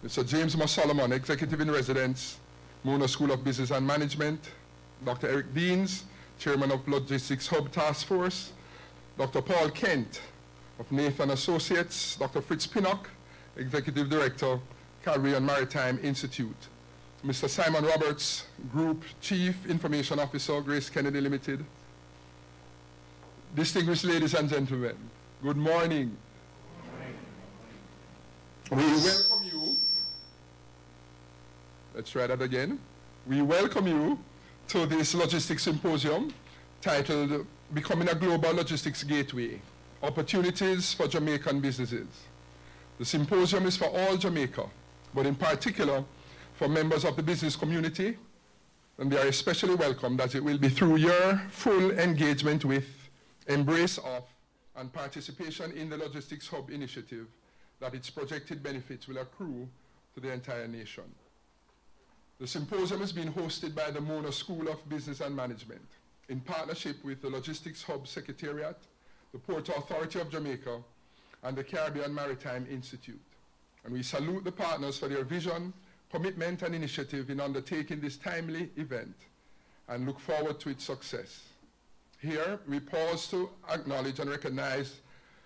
Mr. James Solomon, Executive in Residence, Mona School of Business and Management, Dr. Eric Deans, Chairman of Logistics Hub Task Force, Dr. Paul Kent of Nathan Associates, Dr. Fritz Pinnock, Executive Director, Caribbean Maritime Institute, Mr. Simon Roberts, Group Chief Information Officer, Grace Kennedy Limited. Distinguished ladies and gentlemen, good morning. We welcome you. Let's try that again. We welcome you to this logistics symposium titled Becoming a Global Logistics Gateway, Opportunities for Jamaican Businesses. The symposium is for all Jamaica, but in particular for members of the business community, and they are especially welcomed as it will be through your full engagement with, embrace of, and participation in the Logistics Hub initiative that its projected benefits will accrue to the entire nation. The symposium is being hosted by the Mona School of Business and Management in partnership with the Logistics Hub Secretariat, the Port Authority of Jamaica, and the Caribbean Maritime Institute. And we salute the partners for their vision, commitment, and initiative in undertaking this timely event and look forward to its success. Here, we pause to acknowledge and recognize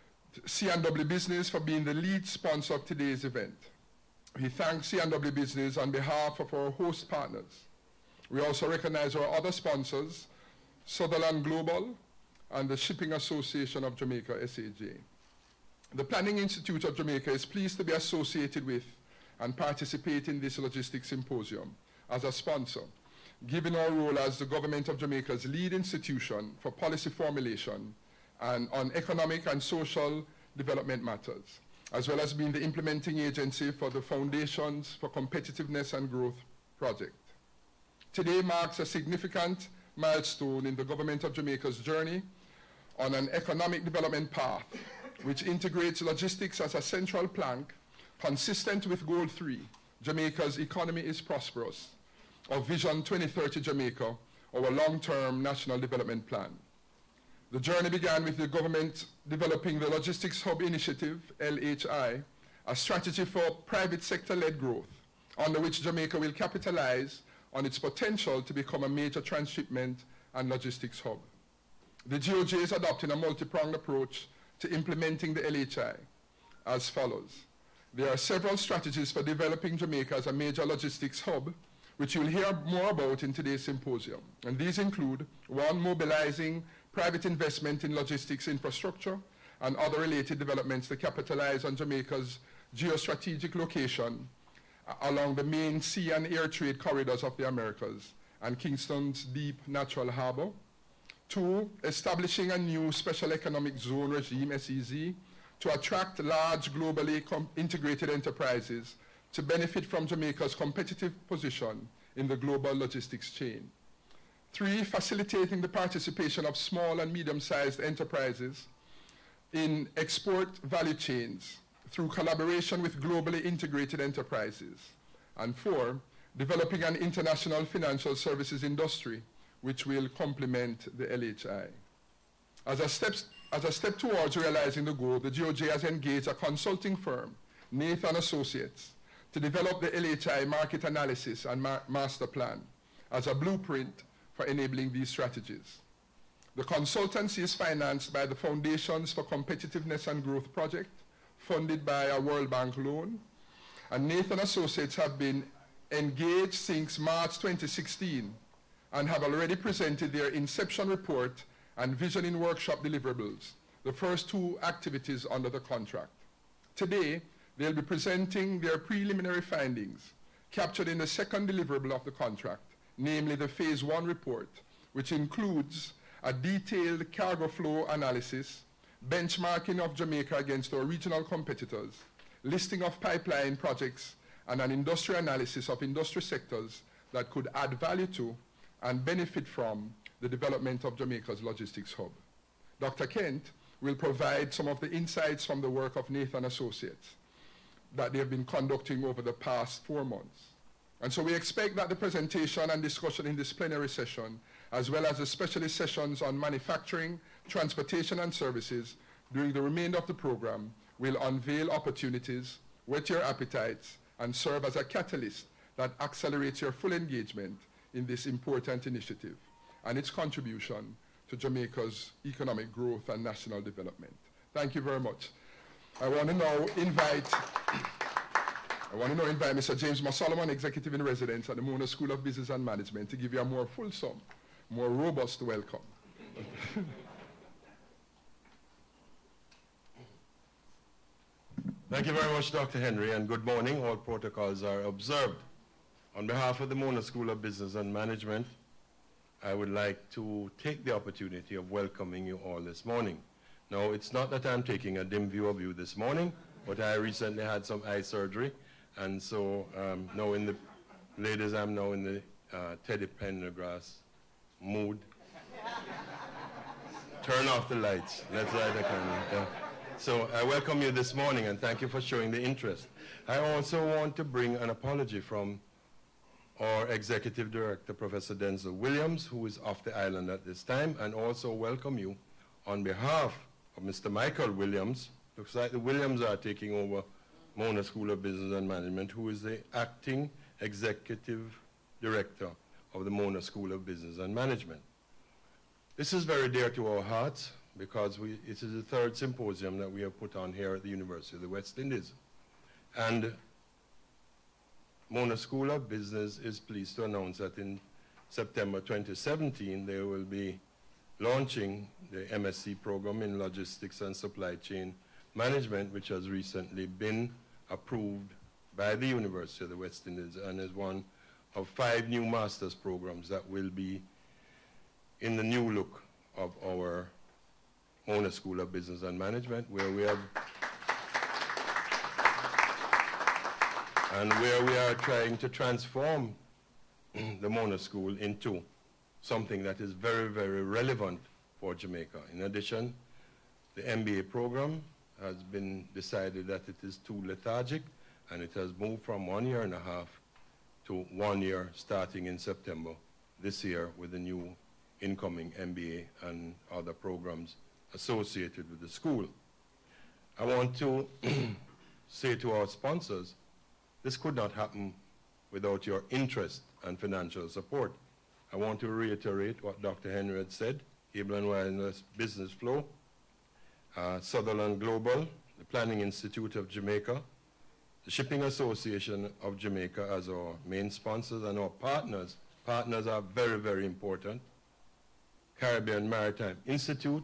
C&W Business for being the lead sponsor of today's event. We thank C&W Business on behalf of our host partners. We also recognize our other sponsors, Sutherland Global and the Shipping Association of Jamaica, SAJ. The Planning Institute of Jamaica is pleased to be associated with and participate in this logistics symposium as a sponsor, given our role as the Government of Jamaica's lead institution for policy formulation and on economic and social development matters, as well as being the implementing agency for the Foundations for Competitiveness and Growth project. Today marks a significant milestone in the Government of Jamaica's journey on an economic development path, which integrates logistics as a central plank, consistent with Goal 3, Jamaica's economy is prosperous, of Vision 2030 Jamaica, our long-term national development plan. The journey began with the government developing the Logistics Hub Initiative, LHI, a strategy for private sector-led growth, under which Jamaica will capitalize on its potential to become a major transshipment and logistics hub. The GOJ is adopting a multi-pronged approach to implementing the LHI as follows. There are several strategies for developing Jamaica as a major logistics hub, which you will hear more about in today's symposium. And these include, 1, mobilizing private investment in logistics infrastructure and other related developments to capitalize on Jamaica's geostrategic location along the main sea and air trade corridors of the Americas and Kingston's deep natural harbor. 2, establishing a new special economic zone regime, SEZ, to attract large globally integrated enterprises to benefit from Jamaica's competitive position in the global logistics chain. 3, facilitating the participation of small and medium-sized enterprises in export value chains through collaboration with globally integrated enterprises. And 4, developing an international financial services industry which will complement the LHI. As a step towards realizing the goal, the GOJ has engaged a consulting firm, Nathan Associates, to develop the LHI market analysis and master plan as a blueprint for enabling these strategies. The consultancy is financed by the Foundations for Competitiveness and Growth project, funded by a World Bank loan, and Nathan Associates have been engaged since March 2016 and have already presented their inception report and visioning workshop deliverables, the first 2 activities under the contract. Today, they'll be presenting their preliminary findings captured in the second deliverable of the contract, namely the Phase 1 report, which includes a detailed cargo flow analysis, benchmarking of Jamaica against our regional competitors, listing of pipeline projects, and an industrial analysis of industry sectors that could add value to and benefit from the development of Jamaica's logistics hub. Dr. Kent will provide some of the insights from the work of Nathan Associates that they have been conducting over the past 4 months. And so we expect that the presentation and discussion in this plenary session, as well as the specialist sessions on manufacturing, transportation, and services during the remainder of the program will unveil opportunities, whet your appetites, and serve as a catalyst that accelerates your full engagement in this important initiative and its contribution to Jamaica's economic growth and national development. Thank you very much. I want to now invite Mr. James Solomon, Executive in Residence at the Mona School of Business and Management, to give you a more fulsome, more robust welcome. Thank you very much, Dr. Henry, and good morning. All protocols are observed. On behalf of the Mona School of Business and Management, I would like to take the opportunity of welcoming you all this morning. Now, it's not that I'm taking a dim view of you this morning, but I recently had some eye surgery, and so now in the, ladies, I'm now in the Teddy Pendergrass mood. Turn off the lights. Let's light the candle. Yeah. So I welcome you this morning, and thank you for showing the interest. I also want to bring an apology from our Executive Director, Professor Denzel Williams, who is off the island at this time, and also welcome you on behalf of Mr. Michael Williams. Looks like the Williams are taking over Mona School of Business and Management, who is the Acting Executive Director of the Mona School of Business and Management. This is very dear to our hearts because it is the third symposium that we have put on here at the University of the West Indies. And Mona School of Business is pleased to announce that in September 2017, they will be launching the MSc program in Logistics and Supply Chain Management, which has recently been approved by the University of the West Indies and is one of 5 new master's programs that will be in the new look of our Mona School of Business and Management, where we have and where we are trying to transform the Mona School into something that is very, very relevant for Jamaica. In addition, the MBA program has been decided that it is too lethargic, and it has moved from 1.5 years to 1 year starting in September this year with the new incoming MBA and other programs associated with the school. I want to say to our sponsors, this could not happen without your interest and financial support. I want to reiterate what Dr. Henry had said, Able and Wireless Business Flow, Sutherland Global, the Planning Institute of Jamaica, the Shipping Association of Jamaica as our main sponsors, and our partners. Partners are very, very important. Caribbean Maritime Institute,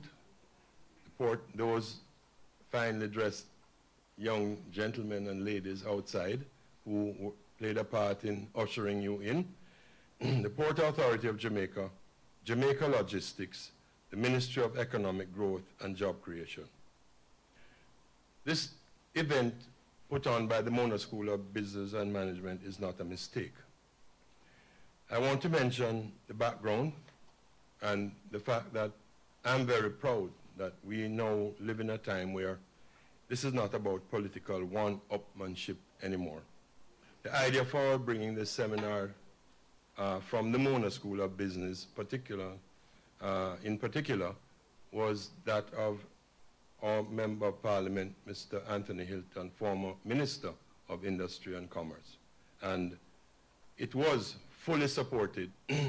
those finely dressed young gentlemen and ladies outside who played a part in ushering you in, the Port Authority of Jamaica, Jamaica Logistics, the Ministry of Economic Growth and Job Creation. This event put on by the Mona School of Business and Management is not a mistake. I want to mention the background and the fact that I'm very proud that we now live in a time where this is not about political one-upmanship anymore. The idea for bringing this seminar from the Mona School of Business in particular was that of our Member of Parliament, Mr. Anthony Hilton, former Minister of Industry and Commerce. And it was fully supported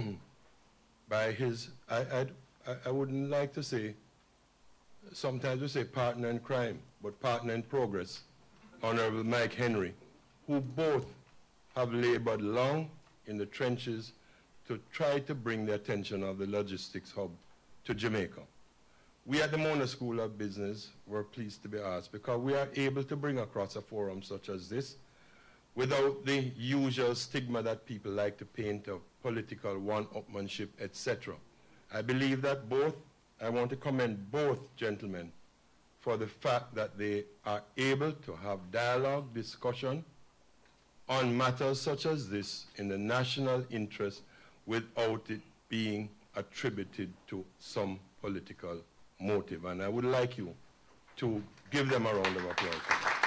by his, I wouldn't like to say, sometimes we say partner in crime, but partner in progress, Honorable Mike Henry, who both have labored long in the trenches to try to bring the attention of the logistics hub to Jamaica. We at the Mona School of Business were pleased to be asked because we are able to bring across a forum such as this without the usual stigma that people like to paint of political one-upmanship, etc. I believe that I want to commend both gentlemen for the fact that they are able to have dialogue, discussion on matters such as this in the national interest without it being attributed to some political motive. And I would like you to give them a round of applause.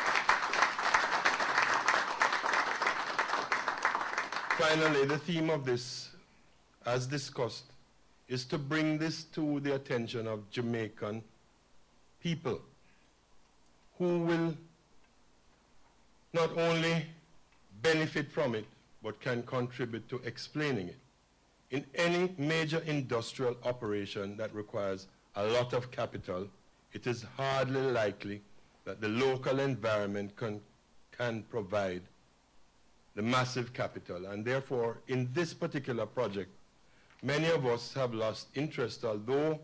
Finally, the theme of this, as discussed, is to bring this to the attention of Jamaican people who will not only benefit from it, but can contribute to explaining it. In any major industrial operation that requires a lot of capital, it is hardly likely that the local environment can provide the massive capital. And therefore, in this particular project, many of us have lost interest, although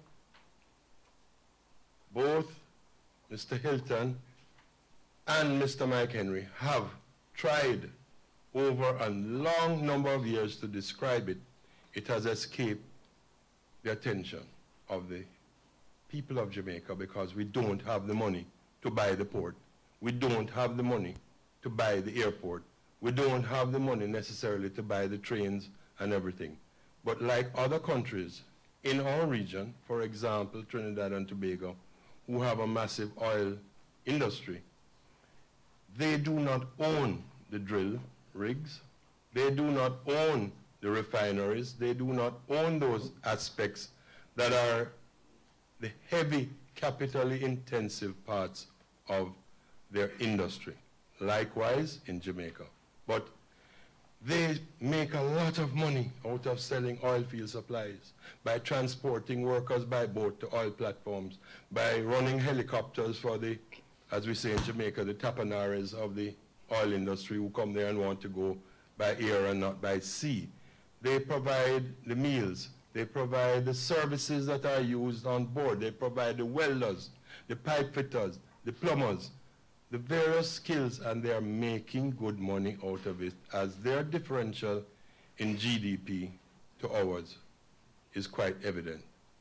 both Mr. Hilton and Mr. Mike Henry have tried over a long number of years to describe it. It has escaped the attention of the people of Jamaica because we don't have the money to buy the port. We don't have the money to buy the airport. We don't have the money necessarily to buy the trains and everything. But like other countries in our region, for example, Trinidad and Tobago, who have a massive oil industry, they do not own the drill rigs. They do not own the refineries. They do not own those aspects that are the heavy, capitally intensive parts of their industry. Likewise in Jamaica. But they make a lot of money out of selling oil field supplies, by transporting workers by boat to oil platforms, by running helicopters for the, as we say in Jamaica, the tapanares of the oil industry who come there and want to go by air and not by sea. They provide the meals. They provide the services that are used on board. They provide the welders, the pipe fitters, the plumbers, the various skills, and they are making good money out of it, as their differential in GDP to ours is quite evident.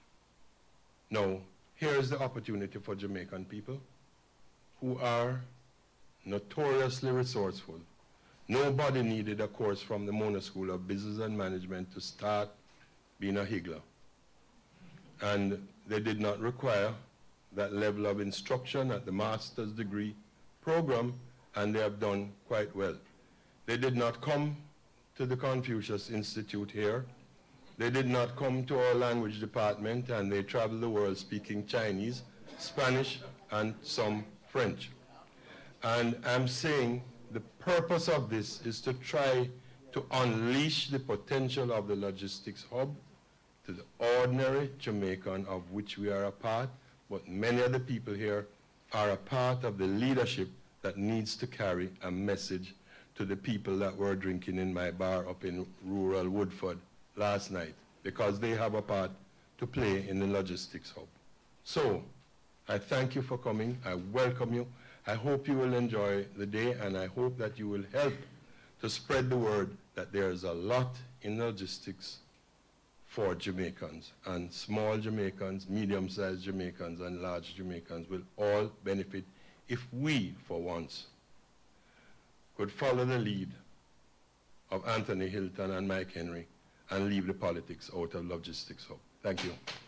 Now, here is the opportunity for Jamaican people who are notoriously resourceful. Nobody needed a course from the Mona School of Business and Management to start being a higgler. And they did not require that level of instruction at the master's degree program, and they have done quite well. They did not come to the Confucius Institute here. They did not come to our language department, and they traveled the world speaking Chinese, Spanish, and some French. And I'm saying the purpose of this is to try to unleash the potential of the logistics hub to the ordinary Jamaican, of which we are a part, but many of the people here are a part of the leadership that needs to carry a message to the people that were drinking in my bar up in rural Woodford last night, because they have a part to play in the logistics hub. So, I thank you for coming. I welcome you. I hope you will enjoy the day, and I hope that you will help to spread the word that there is a lot in logistics for Jamaicans, and small Jamaicans, medium-sized Jamaicans, and large Jamaicans will all benefit if we, for once, could follow the lead of Anthony Hilton and Mike Henry and leave the politics out of logistics hub. Thank you.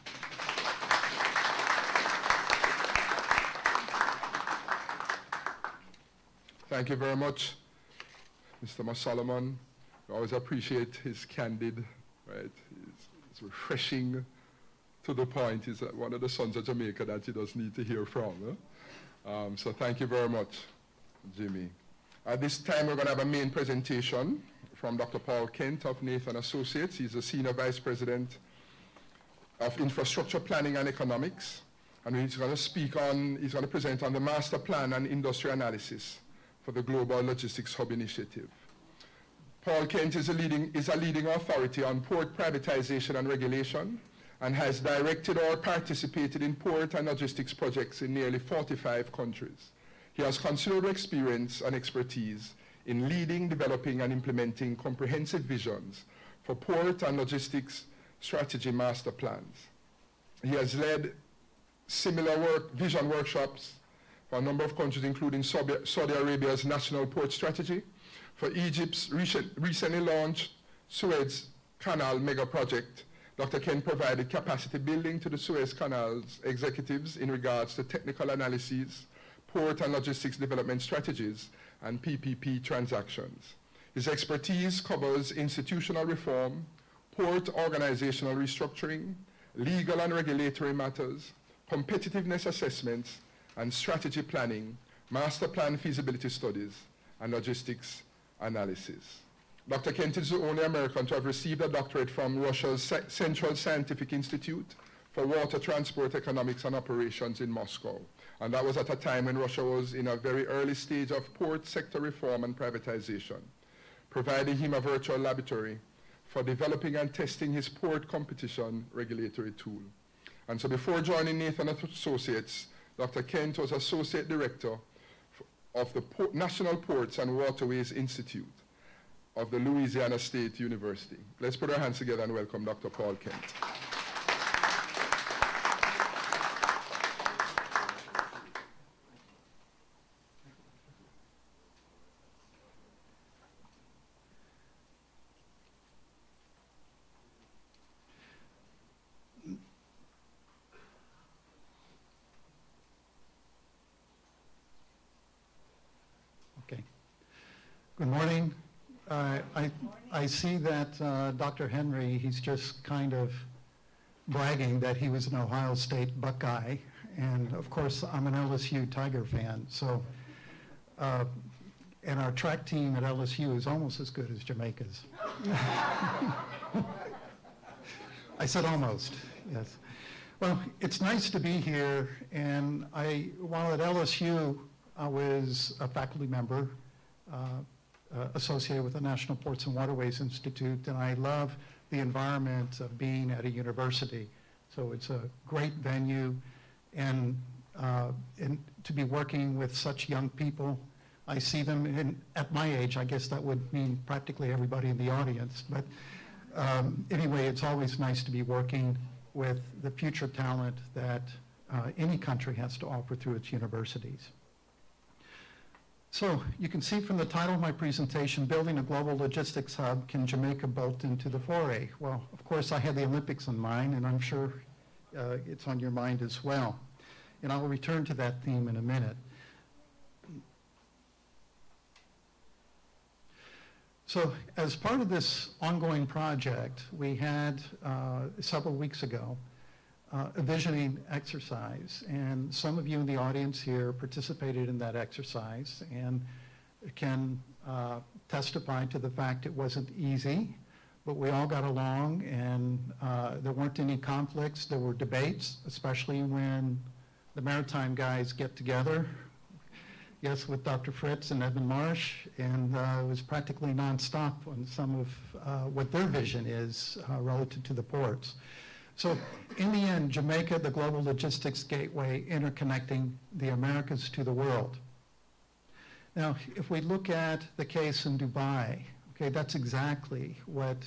Thank you very much, Mr. Solomon. I always appreciate his candid, right? It's refreshing, to the point. He's one of the sons of Jamaica that you just need to hear from. So thank you very much, Jimmy. At this time, we're going to have a main presentation from Dr. Paul Kent of Nathan Associates. He's the Senior Vice President of Infrastructure Planning and Economics. And he's going to present on the Master Plan and Industry Analysis for the Global Logistics Hub Initiative. Paul Kent is a leading authority on port privatization and regulation, and has directed or participated in port and logistics projects in nearly 45 countries. He has considerable experience and expertise in leading, developing, and implementing comprehensive visions for port and logistics strategy master plans. He has led similar vision workshops for a number of countries, including Saudi Arabia's National Port Strategy, for Egypt's recently launched Suez Canal mega project. Dr. Kent provided capacity building to the Suez Canal's executives in regards to technical analyses, port and logistics development strategies, and PPP transactions. His expertise covers institutional reform, port organizational restructuring, legal and regulatory matters, competitiveness assessments, and strategy planning, master plan feasibility studies, and logistics analysis. Dr. Kent is the only American to have received a doctorate from Russia's Central Scientific Institute for Water Transport Economics and Operations in Moscow. And that was at a time when Russia was in a very early stage of port sector reform and privatization, providing him a virtual laboratory for developing and testing his port competition regulatory tool. And so before joining Nathan Associates, Dr. Kent was Associate Director of the National Ports and Waterways Institute of the Louisiana State University. Let's put our hands together and welcome Dr. Paul Kent. Okay. Good morning. I see that Dr. Henry, he's just kind of bragging that he was an Ohio State Buckeye, and of course I'm an LSU Tiger fan. So, and our track team at LSU is almost as good as Jamaica's. I said almost, yes. Well, it's nice to be here, and while at LSU, I was a faculty member associated with the National Ports and Waterways Institute, and I love the environment of being at a university. So it's a great venue, and to be working with such young people. I see them, and at my age, I guess that would mean practically everybody in the audience. But anyway, it's always nice to be working with the future talent that any country has to offer through its universities. So you can see from the title of my presentation, Building a Global Logistics Hub, Can Jamaica Bolt into the Foray? Well, of course, I had the Olympics in mind, and I'm sure it's on your mind as well. And I will return to that theme in a minute. So as part of this ongoing project, we had several weeks ago a visioning exercise, and some of you in the audience here participated in that exercise and can testify to the fact it wasn't easy, but we all got along, and there weren't any conflicts. There were debates, especially when the maritime guys get together, yes, with Dr. Fritz and Edmund Marsh, and it was practically nonstop on some of what their vision is relative to the ports. So in the end, Jamaica, the global logistics gateway, interconnecting the Americas to the world. Now, if we look at the case in Dubai, okay, that's exactly what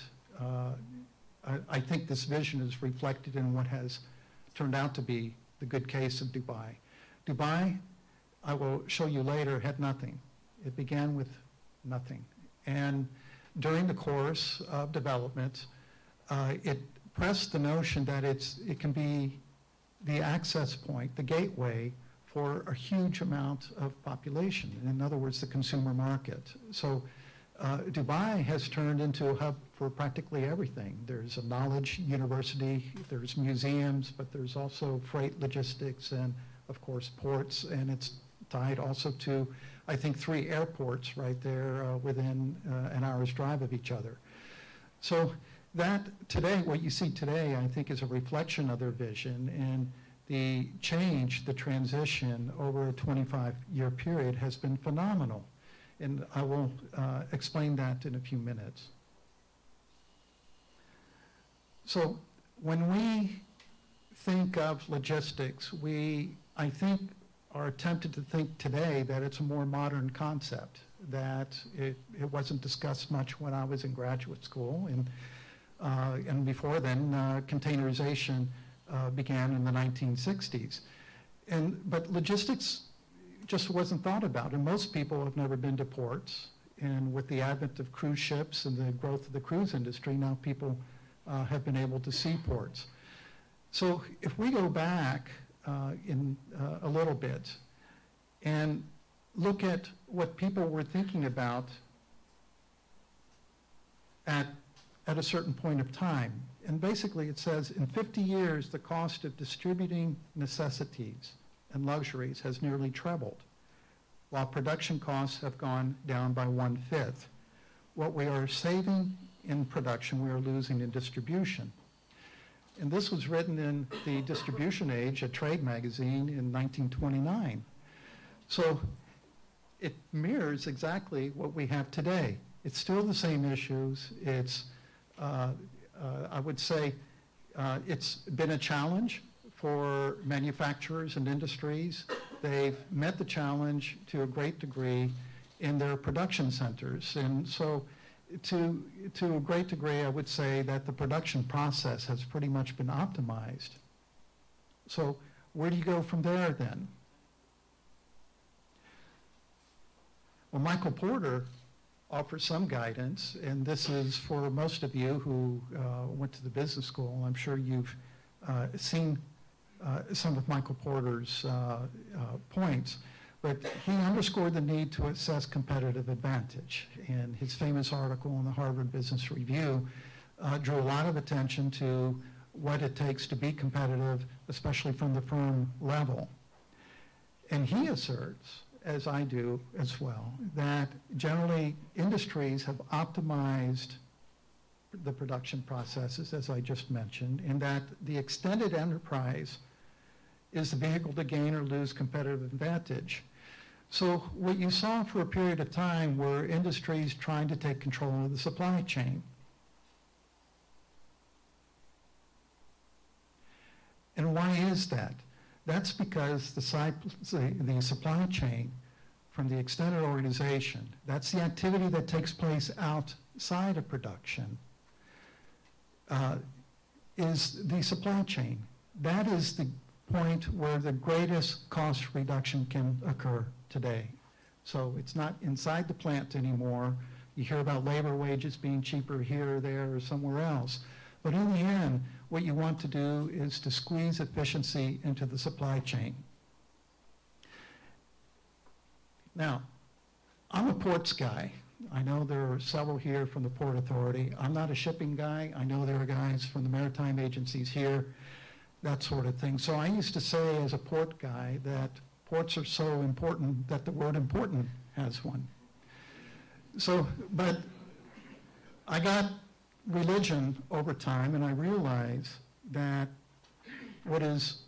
I think this vision is reflected in what has turned out to be the good case of Dubai. Dubai, I will show you later, had nothing. It began with nothing. And during the course of development, it pressed the notion that it can be the access point, the gateway for a huge amount of population. In other words, the consumer market. So Dubai has turned into a hub for practically everything. There's a knowledge university, there's museums, but there's also freight logistics and, of course, ports, and it's tied also to, I think, 3 airports right there within an hour's drive of each other. So that today, what you see today, I think, is a reflection of their vision, and the change, the transition over a 25-year period has been phenomenal. And I will explain that in a few minutes. So when we think of logistics, I think, are tempted to think today that it's a more modern concept, that it wasn't discussed much when I was in graduate school. And before then, containerization began in the 1960s. But logistics just wasn't thought about, and most people have never been to ports. And with the advent of cruise ships and the growth of the cruise industry, now people have been able to see ports. So if we go back in a little bit and look at what people were thinking about at a certain point of time. And basically it says, in 50 years, the cost of distributing necessities and luxuries has nearly trebled, while production costs have gone down by 1/5. what we are saving in production, we are losing in distribution. And this was written in the Distribution Age, a trade magazine, in 1929. So it mirrors exactly what we have today. It's still the same issues. It's, I would say, it's been a challenge for manufacturers and industries. They've met the challenge to a great degree in their production centers. And so to a great degree, I would say that the production process has pretty much been optimized. So where do you go from there then? Well, Michael Porter offers some guidance, and this is for most of you who went to the business school. I'm sure you've seen some of Michael Porter's points, but he underscored the need to assess competitive advantage. And his famous article in the Harvard Business Review drew a lot of attention to what it takes to be competitive, especially from the firm level. And he asserts, as I do as well, that generally industries have optimized the production processes, as I just mentioned, and that the extended enterprise is the vehicle to gain or lose competitive advantage. So what you saw for a period of time were industries trying to take control of the supply chain. And why is that? That's because the supply chain from the extended organization, that's the activity that takes place outside of production, is the supply chain. That is the point where the greatest cost reduction can occur today. So it's not inside the plant anymore. You hear about labor wages being cheaper here or there or somewhere else. But in the end, what you want to do is to squeeze efficiency into the supply chain. Now, I'm a ports guy. I know there are several here from the Port Authority. I'm not a shipping guy. I know there are guys from the maritime agencies here, that sort of thing. So I used to say as a port guy that ports are so important that the word important has one. So, but I got religion over time, and I realized that what is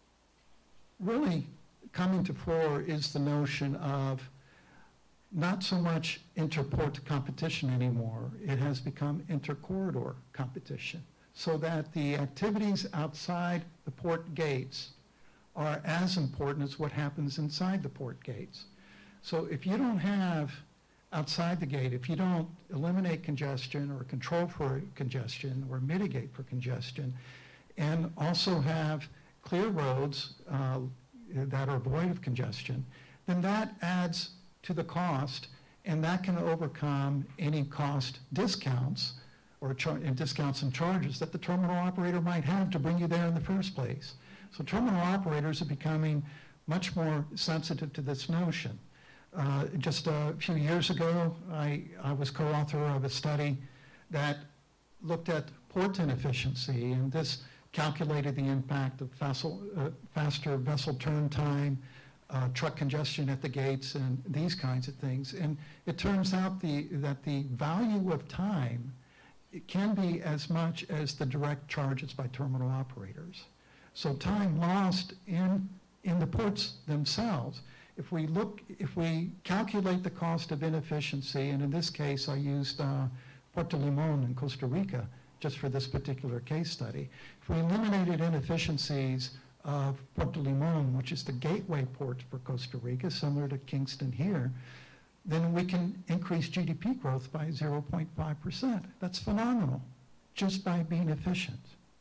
really coming to fore is the notion of not so much inter-port competition anymore. It has become inter-corridor competition, so that the activities outside the port gates are as important as what happens inside the port gates. So if you don't have outside the gate, if you don't eliminate congestion or control for congestion or mitigate for congestion, and also have clear roads that are void of congestion, then that adds to the cost, and that can overcome any cost discounts or discounts and charges that the terminal operator might have to bring you there in the first place. So terminal operators are becoming much more sensitive to this notion. Just a few years ago, I was co-author of a study that looked at port inefficiency, and this calculated the impact of faster vessel turn time, truck congestion at the gates, and these kinds of things. And it turns out that the value of time, it can be as much as the direct charges by terminal operators. So time lost in the ports themselves. If we calculate the cost of inefficiency, and in this case I used Puerto Limon in Costa Rica just for this particular case study. If we eliminated inefficiencies of Puerto Limon, which is the gateway port for Costa Rica, similar to Kingston here, then we can increase GDP growth by 0.5%. That's phenomenal, just by being efficient.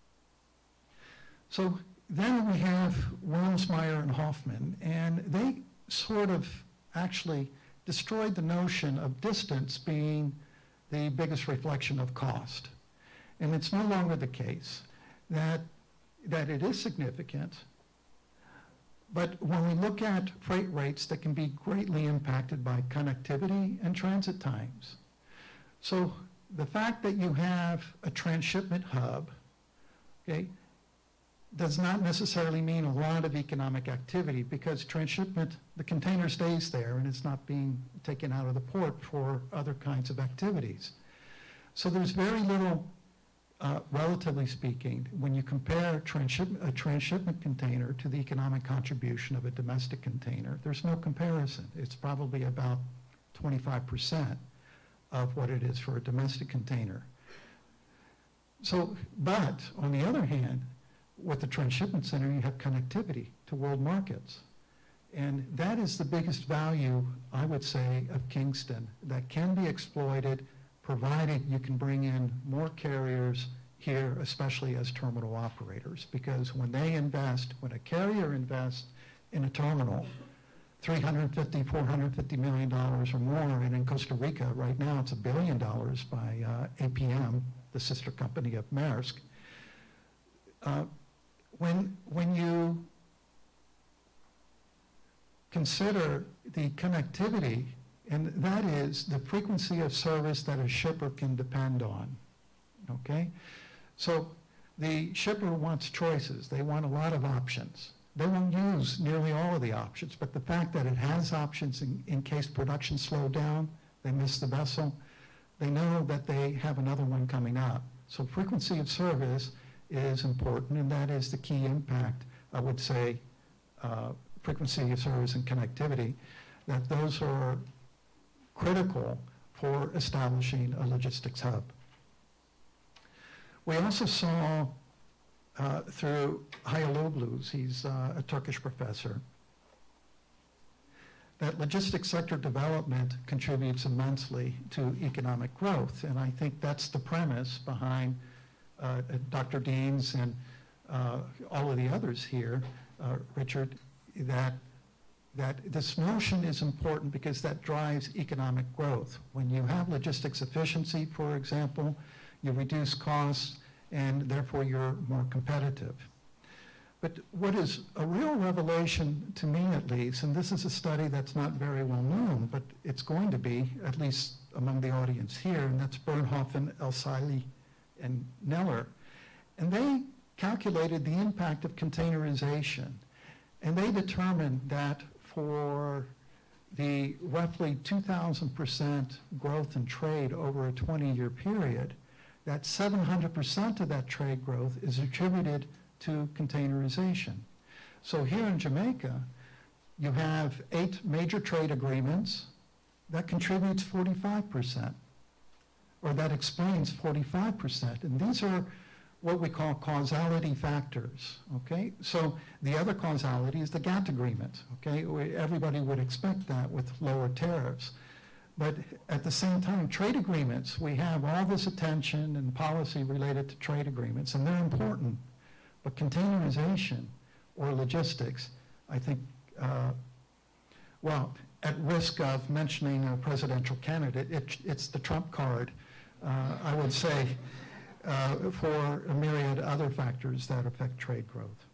So then we have Wilmsmeyer and Hoffman, and they sort of actually destroyed the notion of distance being the biggest reflection of cost. And it's no longer the case that it is significant, but when we look at freight rates that can be greatly impacted by connectivity and transit times. So the fact that you have a transshipment hub, okay, does not necessarily mean a lot of economic activity, because transshipment, the container stays there and it's not being taken out of the port for other kinds of activities. So there's very little, relatively speaking, when you compare a transshipment container to the economic contribution of a domestic container, there's no comparison. It's probably about 25% of what it is for a domestic container. So, but on the other hand, with the transshipment center, you have connectivity to world markets. And that is the biggest value, I would say, of Kingston that can be exploited, provided you can bring in more carriers here, especially as terminal operators. Because when they invest, when a carrier invests in a terminal, $350, $450 million or more, and in Costa Rica right now it's $1 billion by APM, the sister company of Maersk. When you consider the connectivity, and that is the frequency of service that a shipper can depend on, okay? So the shipper wants choices. They want a lot of options. They won't use nearly all of the options, but the fact that it has options in case production slowed down, they miss the vessel, they know that they have another one coming up. So frequency of service is important, and that is the key impact, I would say, frequency of service and connectivity, that those are critical for establishing a logistics hub. We also saw through Hayaloglu, he's a Turkish professor, that logistics sector development contributes immensely to economic growth. And I think that's the premise behind Dr. Dean's and all of the others here, Richard, that this notion is important because that drives economic growth. When you have logistics efficiency, for example, you reduce costs and therefore you're more competitive. But what is a real revelation to me at least, and this is a study that's not very well known, but it's going to be, at least among the audience here, and that's Bernhofen, El-Saili, and Neller. And they calculated the impact of containerization. And they determined that for the roughly 2,000% growth in trade over a 20-year period, that 700% of that trade growth is attributed to containerization. So here in Jamaica, you have 8 major trade agreements that contributes 45%, or that explains 45%. And these are what we call causality factors, okay? So the other causality is the GATT agreement, okay? Everybody would expect that with lower tariffs. But at the same time, trade agreements, we have all this attention and policy related to trade agreements, and they're important. But containerization or logistics, I think, well, at risk of mentioning a presidential candidate, it's the trump card, I would say, for a myriad other factors that affect trade growth.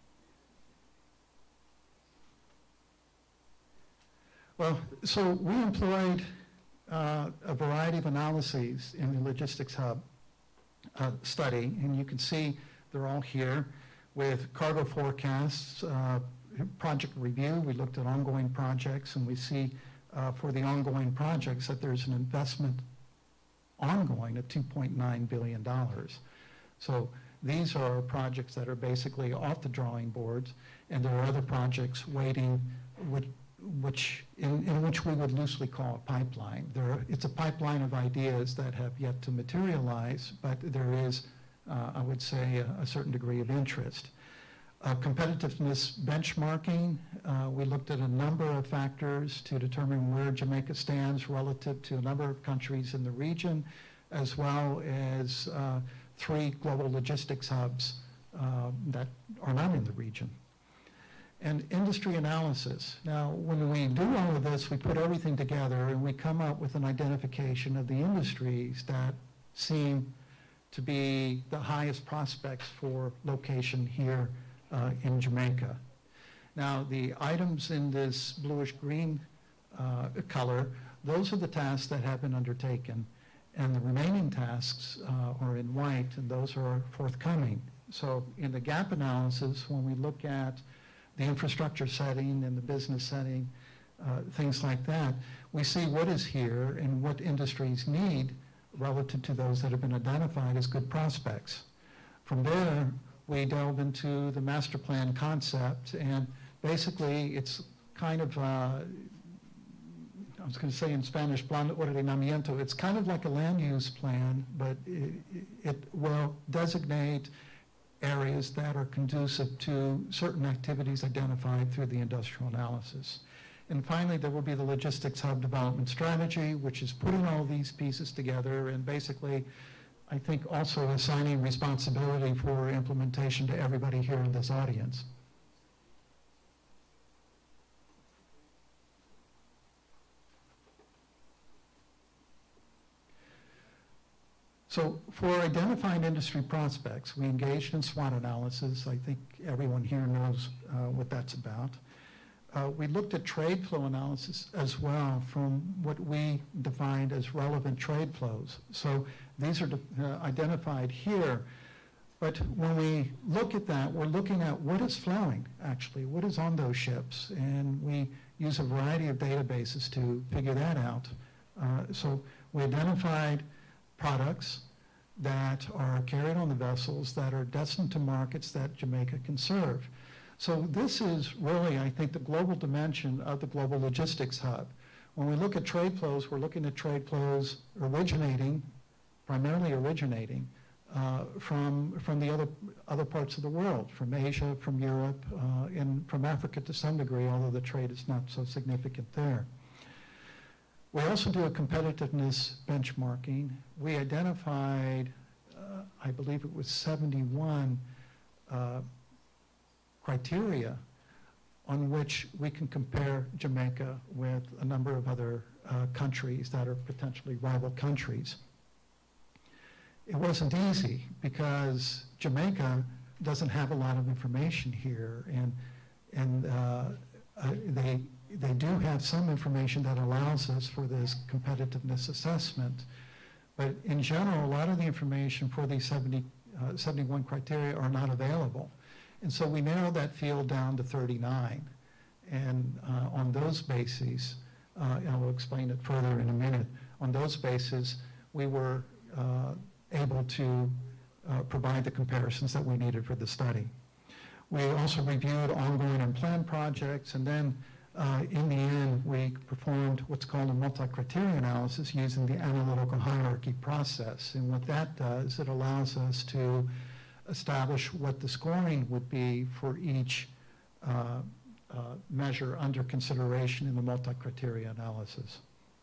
Well, so we employed a variety of analyses in the logistics hub study, and you can see they're all here with cargo forecasts, project review. We looked at ongoing projects, and we see for the ongoing projects that there's an investment ongoing at $2.9 billion. So these are projects that are basically off the drawing boards, and there are other projects waiting, in which we would loosely call a pipeline. It's a pipeline of ideas that have yet to materialize, but there is, I would say, a certain degree of interest. Competitiveness benchmarking, we looked at a number of factors to determine where Jamaica stands relative to a number of countries in the region, as well as 3 global logistics hubs that are not in the region. And industry analysis. Now, when we do all of this, we put everything together and we come up with an identification of the industries that seem to be the highest prospects for location here in Jamaica. Now, the items in this bluish-green color, those are the tasks that have been undertaken, and the remaining tasks are in white, and those are forthcoming. So in the gap analysis, when we look at the infrastructure setting and the business setting, things like that, we see what is here and what industries need relative to those that have been identified as good prospects. From there, we delve into the master plan concept, and basically it's kind of, I was going to say in Spanish, plan de ordenamiento. It's kind of like a land use plan, but it will designate areas that are conducive to certain activities identified through the industrial analysis. And finally, there will be the logistics hub development strategy, which is putting all these pieces together and basically, I think, also assigning responsibility for implementation to everybody here in this audience. So for identifying industry prospects, we engaged in SWOT analysis. I think everyone here knows what that's about. We looked at trade flow analysis as well from what we defined as relevant trade flows. So these are identified here. But when we look at that, we're looking at what is flowing, actually, what is on those ships. And we use a variety of databases to figure that out. So we identified products that are carried on the vessels that are destined to markets that Jamaica can serve. So this is really, I think, the global dimension of the global logistics hub. When we look at trade flows, we're looking at trade flows primarily originating from the other parts of the world, from Asia, from Europe, and from Africa to some degree, although the trade is not so significant there. We also do a competitiveness benchmarking. We identified, I believe it was 71 criteria on which we can compare Jamaica with a number of other countries that are potentially rival countries. It wasn't easy because Jamaica doesn't have a lot of information here, and they do have some information that allows us for this competitiveness assessment. But in general, a lot of the information for these 71 criteria are not available. And so we narrowed that field down to 39. And on those bases, and I'll explain it further in a minute, on those bases, we were able to provide the comparisons that we needed for the study. We also reviewed ongoing and planned projects, and then in the end, we performed what's called a multi-criteria analysis using the analytical hierarchy process. And what that does, it allows us to establish what the scoring would be for each measure under consideration in the multi-criteria analysis.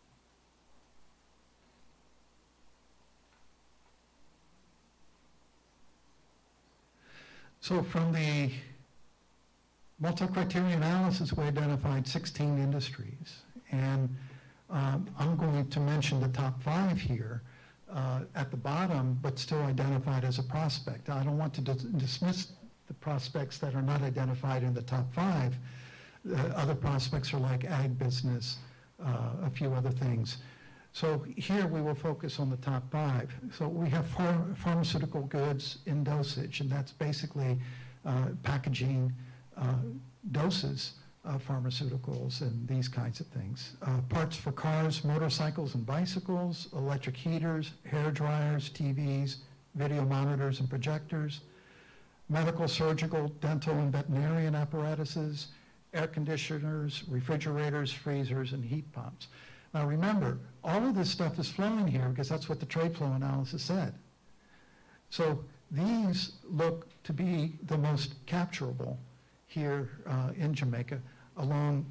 So from the multi-criteria analysis, we identified 16 industries. And I'm going to mention the top 5 here at the bottom, but still identified as a prospect. I don't want to dismiss the prospects that are not identified in the top 5. Other prospects are like ag business, a few other things. So here we will focus on the top 5. So we have pharmaceutical goods in dosage, and that's basically packaging doses of pharmaceuticals and these kinds of things. Parts for cars, motorcycles and bicycles, electric heaters, hair dryers, TVs, video monitors and projectors, medical, surgical, dental and veterinarian apparatuses, air conditioners, refrigerators, freezers, and heat pumps. Now remember, all of this stuff is flowing here because that's what the trade flow analysis said. So these look to be the most capturable here in Jamaica, along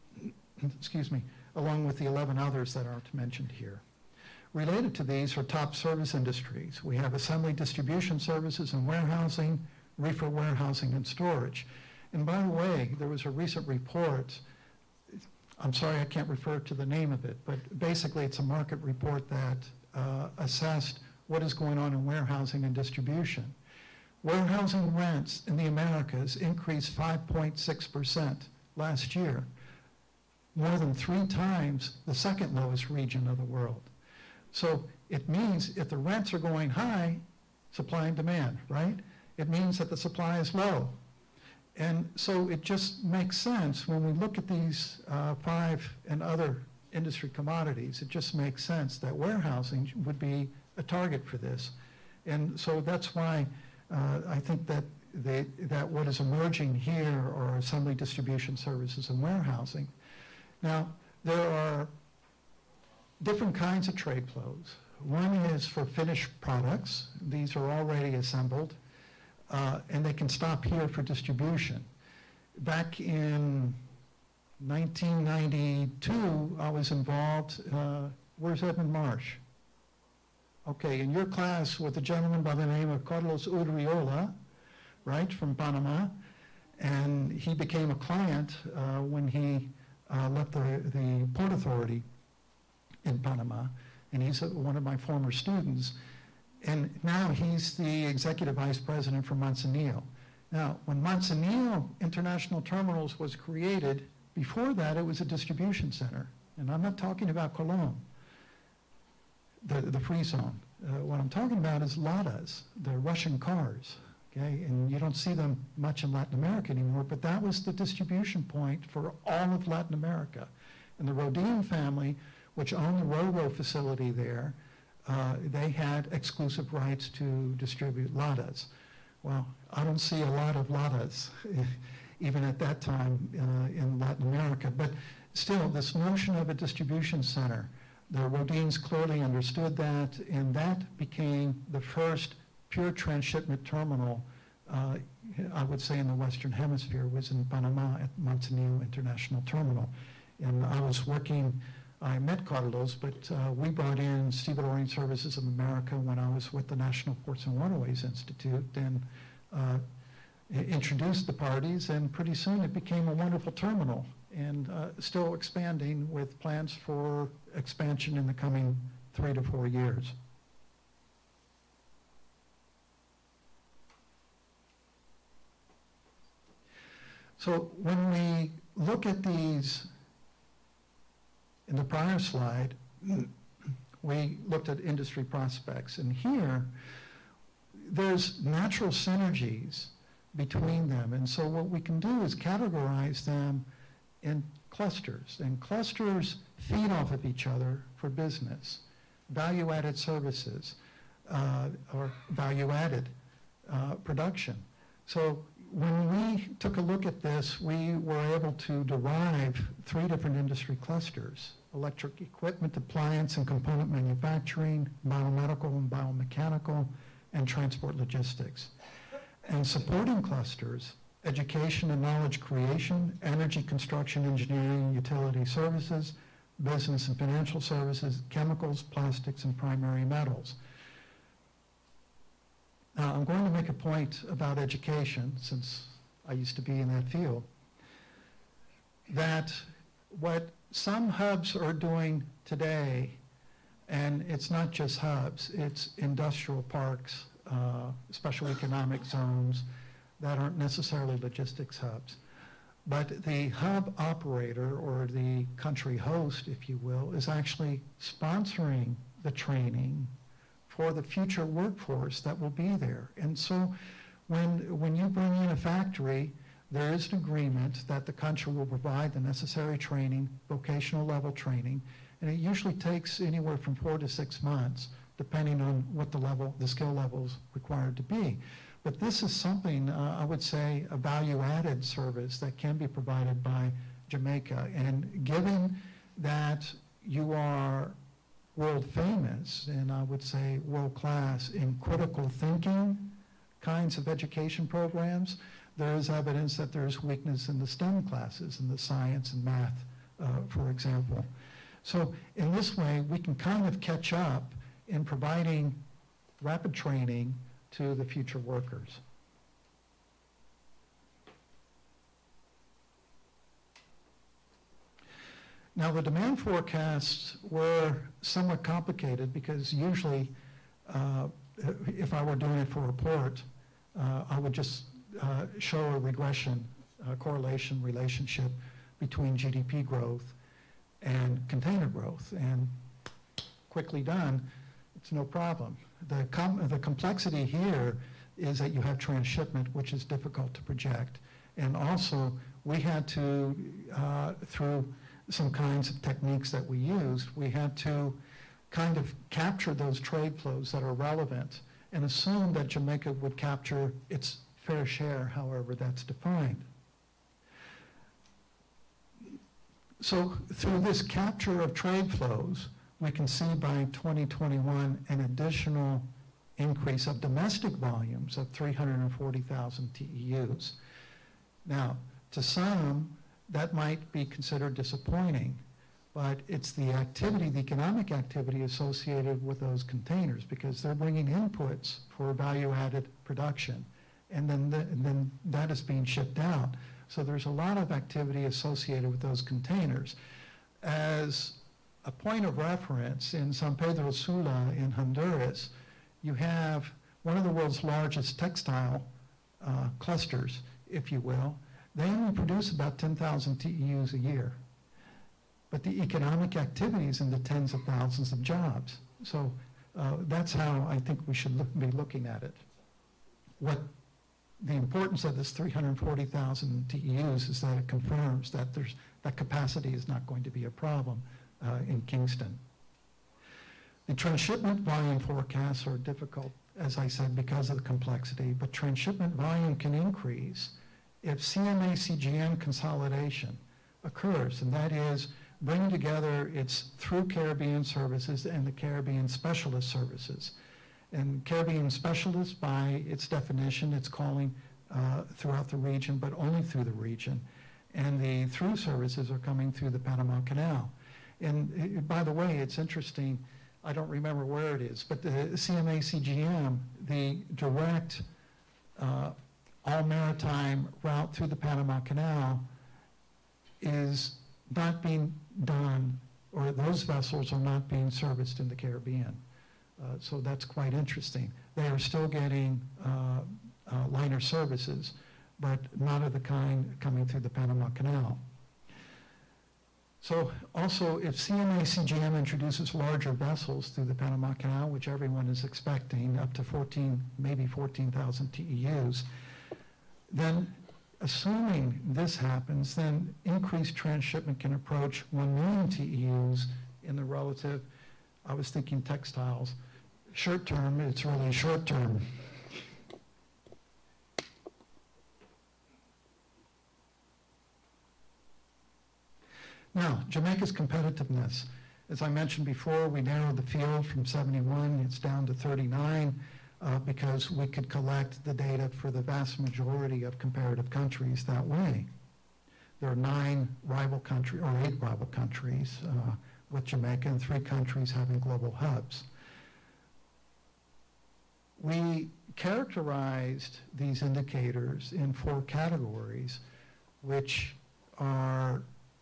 with the 11 others that aren't mentioned here. Related to these are top service industries. We have assembly distribution services and warehousing, reefer warehousing and storage. And by the way, there was a recent report, I'm sorry I can't refer to the name of it, but basically it's a market report that assessed what is going on in warehousing and distribution. Warehousing rents in the Americas increased 5.6% last year, more than 3 times the second lowest region of the world. So it means if the rents are going high, supply and demand, right? it means that the supply is low. And so it just makes sense when we look at these 5 and other industry commodities, it just makes sense that warehousing would be a target for this. And so that's why I think that that what is emerging here are assembly distribution services and warehousing. Now, there are different kinds of trade flows. One is for finished products. These are already assembled, and they can stop here for distribution. Back in 1992, I was involved, where's Edmund Marsh? Okay, in your class with a gentleman by the name of Carlos Urriola, right, from Panama, and he became a client when he left the Port Authority in Panama, and he's one of my former students, and now he's the executive vice president for Manzanillo. Now, when Manzanillo International Terminals was created, before that it was a distribution center, and I'm not talking about Colón, the free zone. What I'm talking about is Ladas, the Russian cars, okay? And you don't see them much in Latin America anymore, but that was the distribution point for all of Latin America. And the Rodin family, which owned the Ro-Ro facility there, they had exclusive rights to distribute Ladas. Well, I don't see a lot of Ladas, even at that time in Latin America. But still, this notion of a distribution center, the Rodins clearly understood that, and that became the first pure transshipment terminal, I would say in the Western Hemisphere, was in Panama at Manzanillo International Terminal. And I was working, I met Carlos, but we brought in Stevedoring Services of America when I was with the National Ports and Waterways Institute, and introduced the parties, and pretty soon it became a wonderful terminal, and still expanding with plans for expansion in the coming 3 to 4 years. So when we look at these, in the prior slide, we looked at industry prospects, and here there's natural synergies between them, and so what we can do is categorize them in clusters, and clusters feed off of each other for business, value-added services, or value-added production. So when we took a look at this, we were able to derive 3 different industry clusters: electric equipment, appliance, and component manufacturing, biomedical and biomechanical, and transport logistics. And supporting clusters: education and knowledge creation, energy, construction, engineering, utility services, business and financial services, chemicals, plastics, and primary metals. Now, I'm going to make a point about education, since I used to be in that field, that what some hubs are doing today, and it's not just hubs, it's industrial parks, special economic zones that aren't necessarily logistics hubs. But the hub operator, or the country host, if you will, is actually sponsoring the training for the future workforce that will be there. And so when you bring in a factory, there is an agreement that the country will provide the necessary training, vocational level training, and it usually takes anywhere from 4 to 6 months, depending on what the skill levels required to be. But this is something, I would say, a value-added service that can be provided by Jamaica. And given that you are world famous, and I would say world-class in critical thinking kinds of education programs, there is evidence that there's weakness in the STEM classes, in the science and math, for example. So in this way, we can kind of catch up in providing rapid training to the future workers. Now, the demand forecasts were somewhat complicated because usually, if I were doing it for a port, I would just show a regression, correlation relationship between GDP growth and container growth, and quickly done, it's no problem. The complexity here is that you have transshipment, which is difficult to project. And also, we had to, through some kinds of techniques that we used, we had to kind of capture those trade flows that are relevant and assume that Jamaica would capture its fair share, however that's defined. So through this capture of trade flows, we can see by 2021 an additional increase of domestic volumes of 340,000 TEUs. Now, to some, that might be considered disappointing, but it's the activity, the economic activity associated with those containers, because they're bringing inputs for value-added production, and then that is being shipped out. So there's a lot of activity associated with those containers. As a point of reference, in San Pedro Sula in Honduras, you have one of the world's largest textile clusters, if you will. They only produce about 10,000 TEUs a year. But the economic activity is in the tens of thousands of jobs. So that's how I think we should be looking at it. What the importance of this 340,000 TEUs is that it confirms that that capacity is not going to be a problem in Kingston. The transshipment volume forecasts are difficult, as I said, because of the complexity, but transshipment volume can increase if CMA-CGM consolidation occurs, and that is bringing together its through Caribbean services and the Caribbean specialist services. And Caribbean specialists, by its definition, it's calling throughout the region, but only through the region. And the through services are coming through the Panama Canal. And by the way, it's interesting, I don't remember where it is, but the CMA-CGM, the direct all maritime route through the Panama Canal is not being done, or those vessels are not being serviced in the Caribbean. So that's quite interesting. They are still getting liner services, but not of the kind coming through the Panama Canal. So also, if CMA-CGM introduces larger vessels through the Panama Canal, which everyone is expecting, up to 14, maybe 14,000 TEUs, then assuming this happens, then increased transshipment can approach 1 million TEUs in the relative, I was thinking textiles. Short term, it's really short term. Now, Jamaica's competitiveness. As I mentioned before, we narrowed the field from 71, it's down to 39, because we could collect the data for the vast majority of comparative countries that way. There are 9 rival countries, or 8 rival countries with Jamaica, and 3 countries having global hubs. We characterized these indicators in 4 categories, which are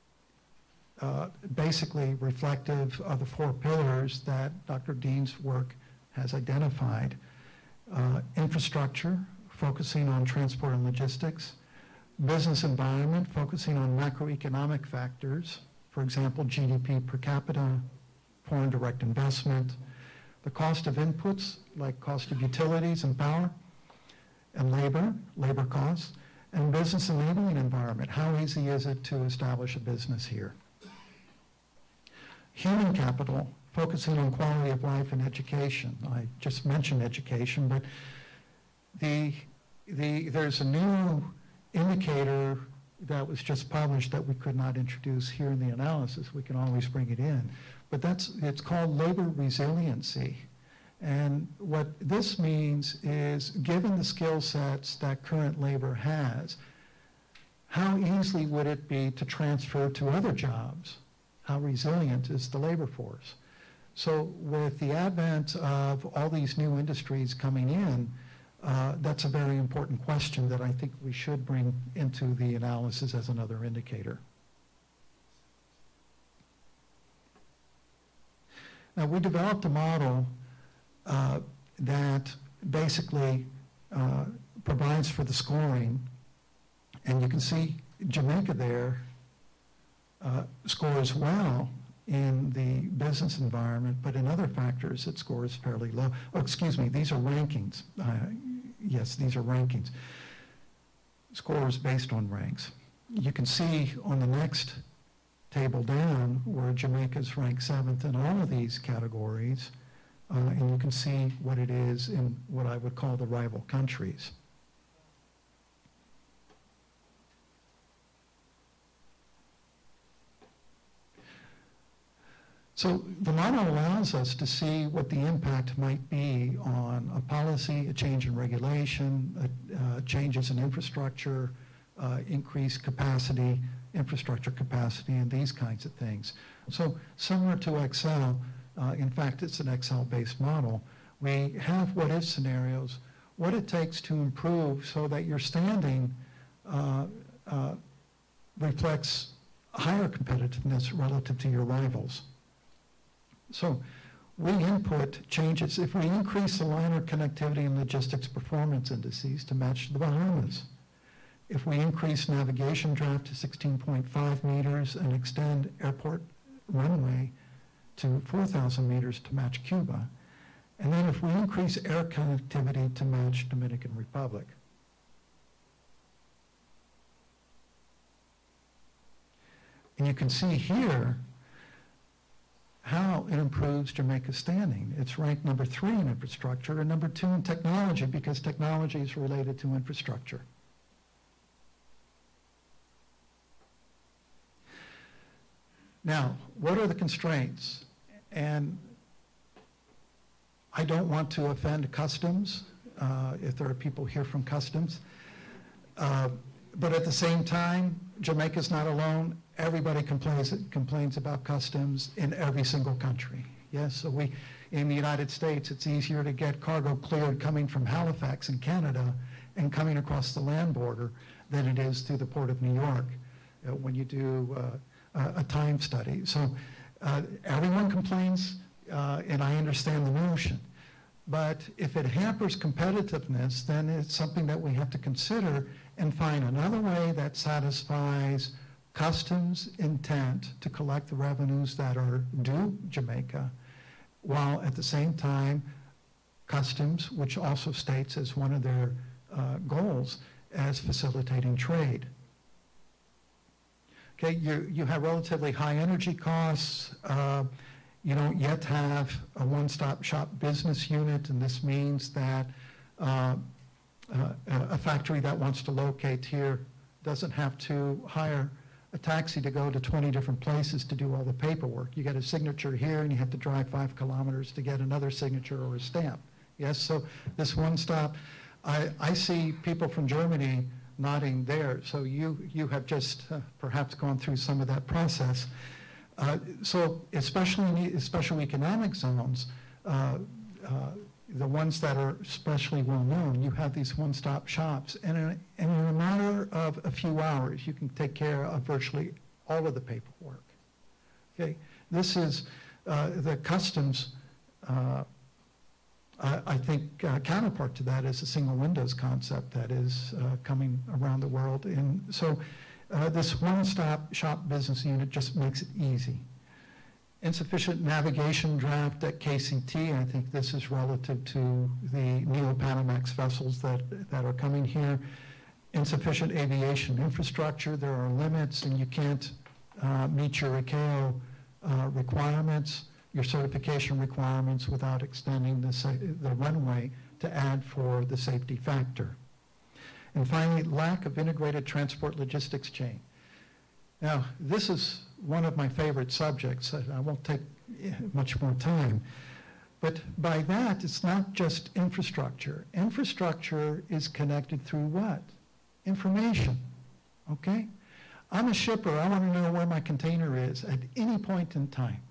basically reflective of the 4 pillars that Dr. Dean's work has identified. Infrastructure, focusing on transport and logistics. Business environment, focusing on macroeconomic factors, for example, GDP per capita, foreign direct investment. The cost of inputs, like cost of utilities and power, and labor costs, and business enabling environment. How easy is it to establish a business here? Human capital, focusing on quality of life and education. I just mentioned education, but there's a new indicator that was just published that we could not introduce here in the analysis. We can always bring it in. But it's called labor resiliency. And what this means is, given the skill sets that current labor has, how easily would it be to transfer to other jobs? How resilient is the labor force? So with the advent of all these new industries coming in, that's a very important question that I think we should bring into the analysis as another indicator. Now, we developed a model that basically provides for the scoring, and you can see Jamaica there scores well in the business environment, but in other factors it scores fairly low. Oh, excuse me, these are rankings. yes, these are rankings. Scores based on ranks. You can see on the next table down where Jamaica's ranked 7th in all of these categories, and you can see what it is in what I would call the rival countries. So the model allows us to see what the impact might be on a policy, a change in regulation, changes in infrastructure, increased capacity, infrastructure capacity, and these kinds of things. So similar to Excel, in fact, it's an Excel-based model. We have what-if scenarios, what it takes to improve so that your standing reflects higher competitiveness relative to your rivals. So we input changes. If we increase the liner connectivity and logistics performance indices to match the Bahamas, if we increase navigation draft to 16.5 meters and extend airport runway to 4,000 meters to match Cuba, and then if we increase air connectivity to match Dominican Republic. And you can see here how it improves Jamaica's standing. It's ranked number 3 in infrastructure and number 2 in technology because technology is related to infrastructure. Now, what are the constraints? And I don't want to offend customs, if there are people here from customs. But at the same time, Jamaica's not alone. Everybody complains about customs in every single country. Yes, so in the United States, it's easier to get cargo cleared coming from Halifax in Canada and coming across the land border than it is through the Port of New York when you do a time study. So everyone complains, and I understand the notion. But if it hampers competitiveness, then it's something that we have to consider and find another way that satisfies customs intent to collect the revenues that are due Jamaica, while at the same time, customs, which also states as one of their goals, as facilitating trade. Okay, you have relatively high energy costs. You don't yet have a one-stop shop business unit, and this means that a factory that wants to locate here doesn't have to hire a taxi to go to 20 different places to do all the paperwork. You get a signature here and you have to drive 5 kilometers to get another signature or a stamp. Yes, so this one stop, I see people from Germany nodding there, so you have just perhaps gone through some of that process. So especially in special economic zones, the ones that are especially well known, you have these one-stop shops, and in a matter of a few hours, you can take care of virtually all of the paperwork. Okay, this is the customs. I think counterpart to that is the single windows concept that is coming around the world, and so this one-stop shop business unit just makes it easy. Insufficient navigation draft at KCT. I think this is relative to the Neo-Panamax vessels that are coming here. Insufficient aviation infrastructure. There are limits, and you can't meet your ICAO requirements, your certification requirements, without extending the runway to add for the safety factor. And finally, lack of integrated transport logistics chain. Now, this is one of my favorite subjects. I won't take much more time. But by that, it's not just infrastructure. Infrastructure is connected through what? Information, okay? I'm a shipper. I want to know where my container is at any point in time,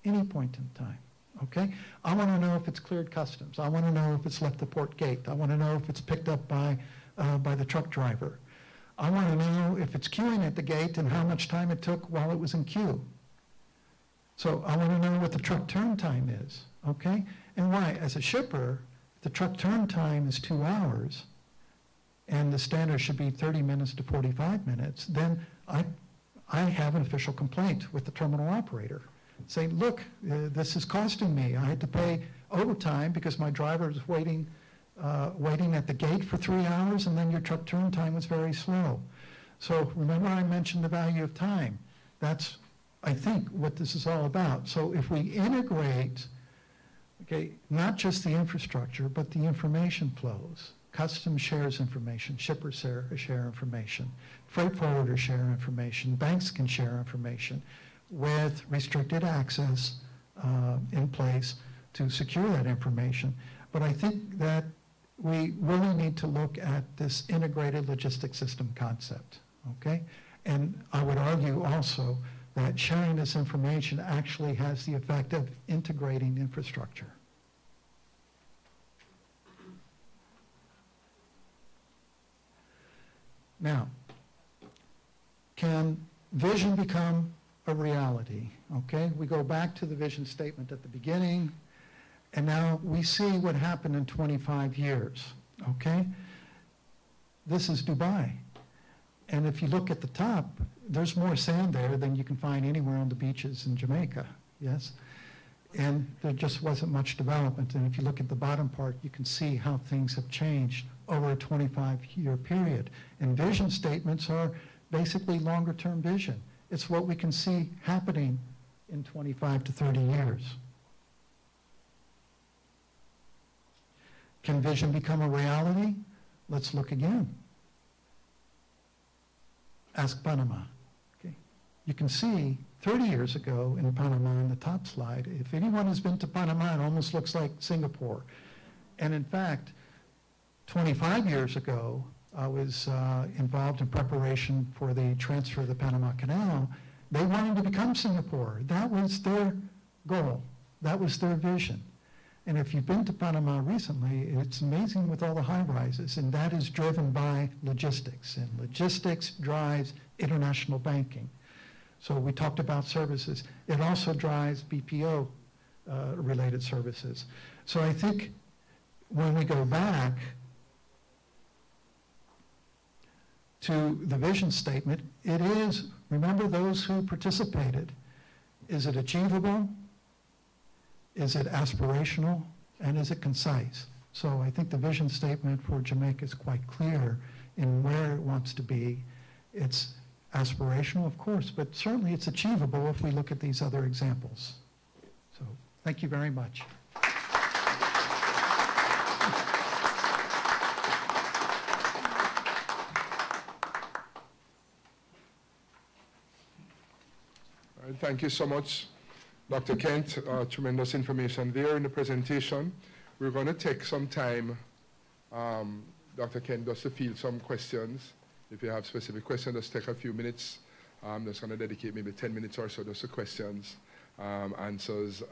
okay? I want to know if it's cleared customs. I want to know if it's left the port gate. I want to know if it's picked up by the truck driver. I want to know if it's queuing at the gate and how much time it took while it was in queue. So I want to know what the truck turn time is, okay? And why? As a shipper, the truck turn time is 2 hours, and the standard should be 30 minutes to 45 minutes, then I have an official complaint with the terminal operator saying, look, this is costing me. I had to pay overtime because my driver is waiting waiting at the gate for 3 hours, and then your truck turn time was very slow. So remember I mentioned the value of time. That's, I think, what this is all about. So if we integrate, okay, not just the infrastructure, but the information flows. Customs shares information, shippers share information, freight forwarders share information, banks can share information with restricted access in place to secure that information. But I think that we really need to look at this integrated logistics system concept, okay? And I would argue also that sharing this information actually has the effect of integrating infrastructure. Now, can vision become a reality? Okay, we go back to the vision statement at the beginning, and now we see what happened in 25 years, okay? This is Dubai. And if you look at the top, there's more sand there than you can find anywhere on the beaches in Jamaica, yes? And there just wasn't much development. And if you look at the bottom part, you can see how things have changed over a 25-year period. And vision statements are basically longer-term vision. It's what we can see happening in 25 to 30 years. Can vision become a reality? Let's look again. Ask Panama. Okay. You can see 30 years ago in Panama on the top slide, if anyone has been to Panama, it almost looks like Singapore. And in fact, 25 years ago, I was involved in preparation for the transfer of the Panama Canal. They wanted to become Singapore. That was their goal. That was their vision. And if you've been to Panama recently, it's amazing with all the high-rises, and that is driven by logistics. And logistics drives international banking. So we talked about services. It also drives BPO related services. So I think when we go back to the vision statement, it is, remember those who participated. Is it achievable? Is it aspirational? And is it concise? So I think the vision statement for Jamaica is quite clear in where it wants to be. It's aspirational, of course, but certainly it's achievable if we look at these other examples. So thank you very much. All right, thank you so much, Dr. Kent. Tremendous information there in the presentation. We're going to take some time, Dr. Kent, just to field some questions. If you have specific questions, just take a few minutes. I'm just going to dedicate maybe 10 minutes or so just to questions, answers,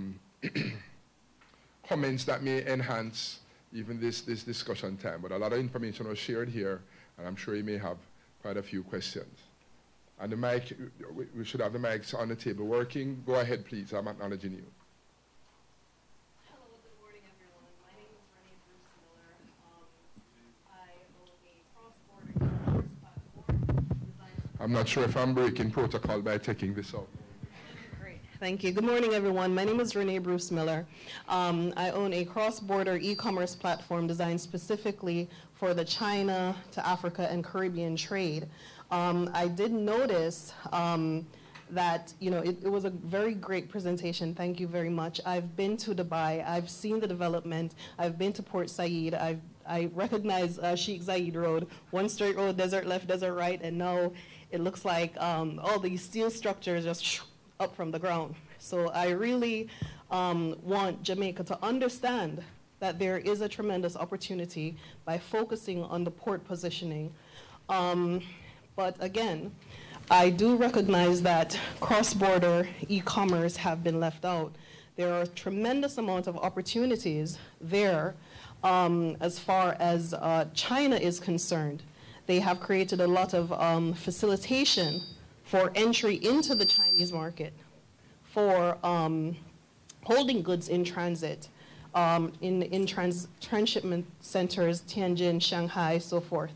comments that may enhance even this discussion time. But a lot of information was shared here, and I'm sure you may have quite a few questions. And the mic, we should have the mics on the table working. Go ahead, please. I'm acknowledging you. Hello, good morning, everyone. My name is Renee Bruce Miller. I own a cross-border e-commerce platform. I'm not sure if I'm breaking protocol by taking this out. Great, thank you. Good morning, everyone. My name is Renee Bruce Miller. I own a cross-border e-commerce platform designed specifically for the China to Africa and Caribbean trade. I did notice that, you know, it was a very great presentation. Thank you very much. I've been to Dubai. I've seen the development. I've been to Port Said. I recognize Sheikh Zayed Road, one straight road, desert left, desert right, and now it looks like all these steel structures just up from the ground. So I really want Jamaica to understand that there is a tremendous opportunity by focusing on the port positioning. But again, I do recognize that cross-border e-commerce have been left out. There are a tremendous amount of opportunities there as far as China is concerned. They have created a lot of facilitation for entry into the Chinese market, for holding goods in transit, in transshipment centers, Tianjin, Shanghai, so forth.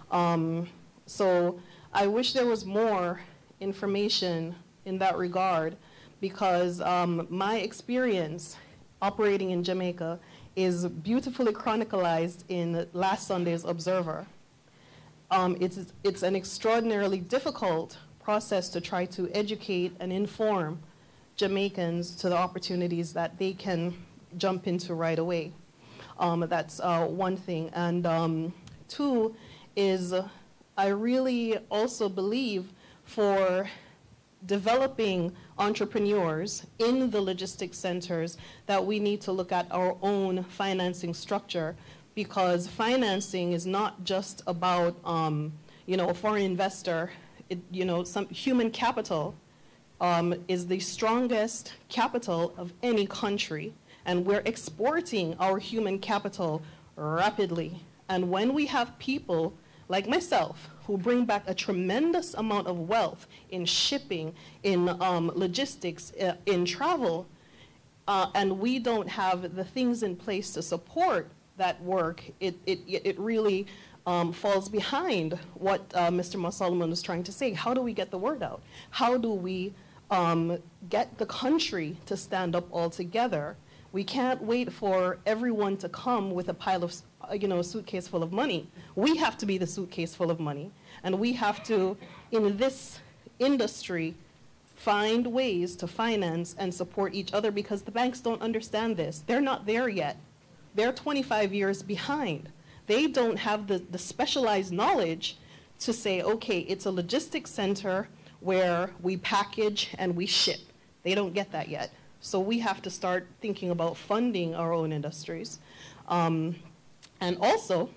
So I wish there was more information in that regard, because my experience operating in Jamaica is beautifully chronicled in last Sunday's Observer. It's an extraordinarily difficult process to try to educate and inform Jamaicans to the opportunities that they can jump into right away. That's one thing. And two is I really also believe for developing entrepreneurs in the logistics centers that we need to look at our own financing structure, because financing is not just about a foreign investor. Some human capital is the strongest capital of any country, and we're exporting our human capital rapidly. And when we have people like myself who bring back a tremendous amount of wealth in shipping, in logistics, in travel, and we don't have the things in place to support that work, it really falls behind what Mr. Solomon was trying to say. How do we get the word out? How do we get the country to stand up all together? We can't wait for everyone to come with a pile of, a suitcase full of money. We have to be the suitcase full of money. And we have to, in this industry, find ways to finance and support each other, because the banks don't understand this. They're not there yet. They're 25 years behind. They don't have the specialized knowledge to say, okay, it's a logistics center where we package and we ship. They don't get that yet. So we have to start thinking about funding our own industries. And also,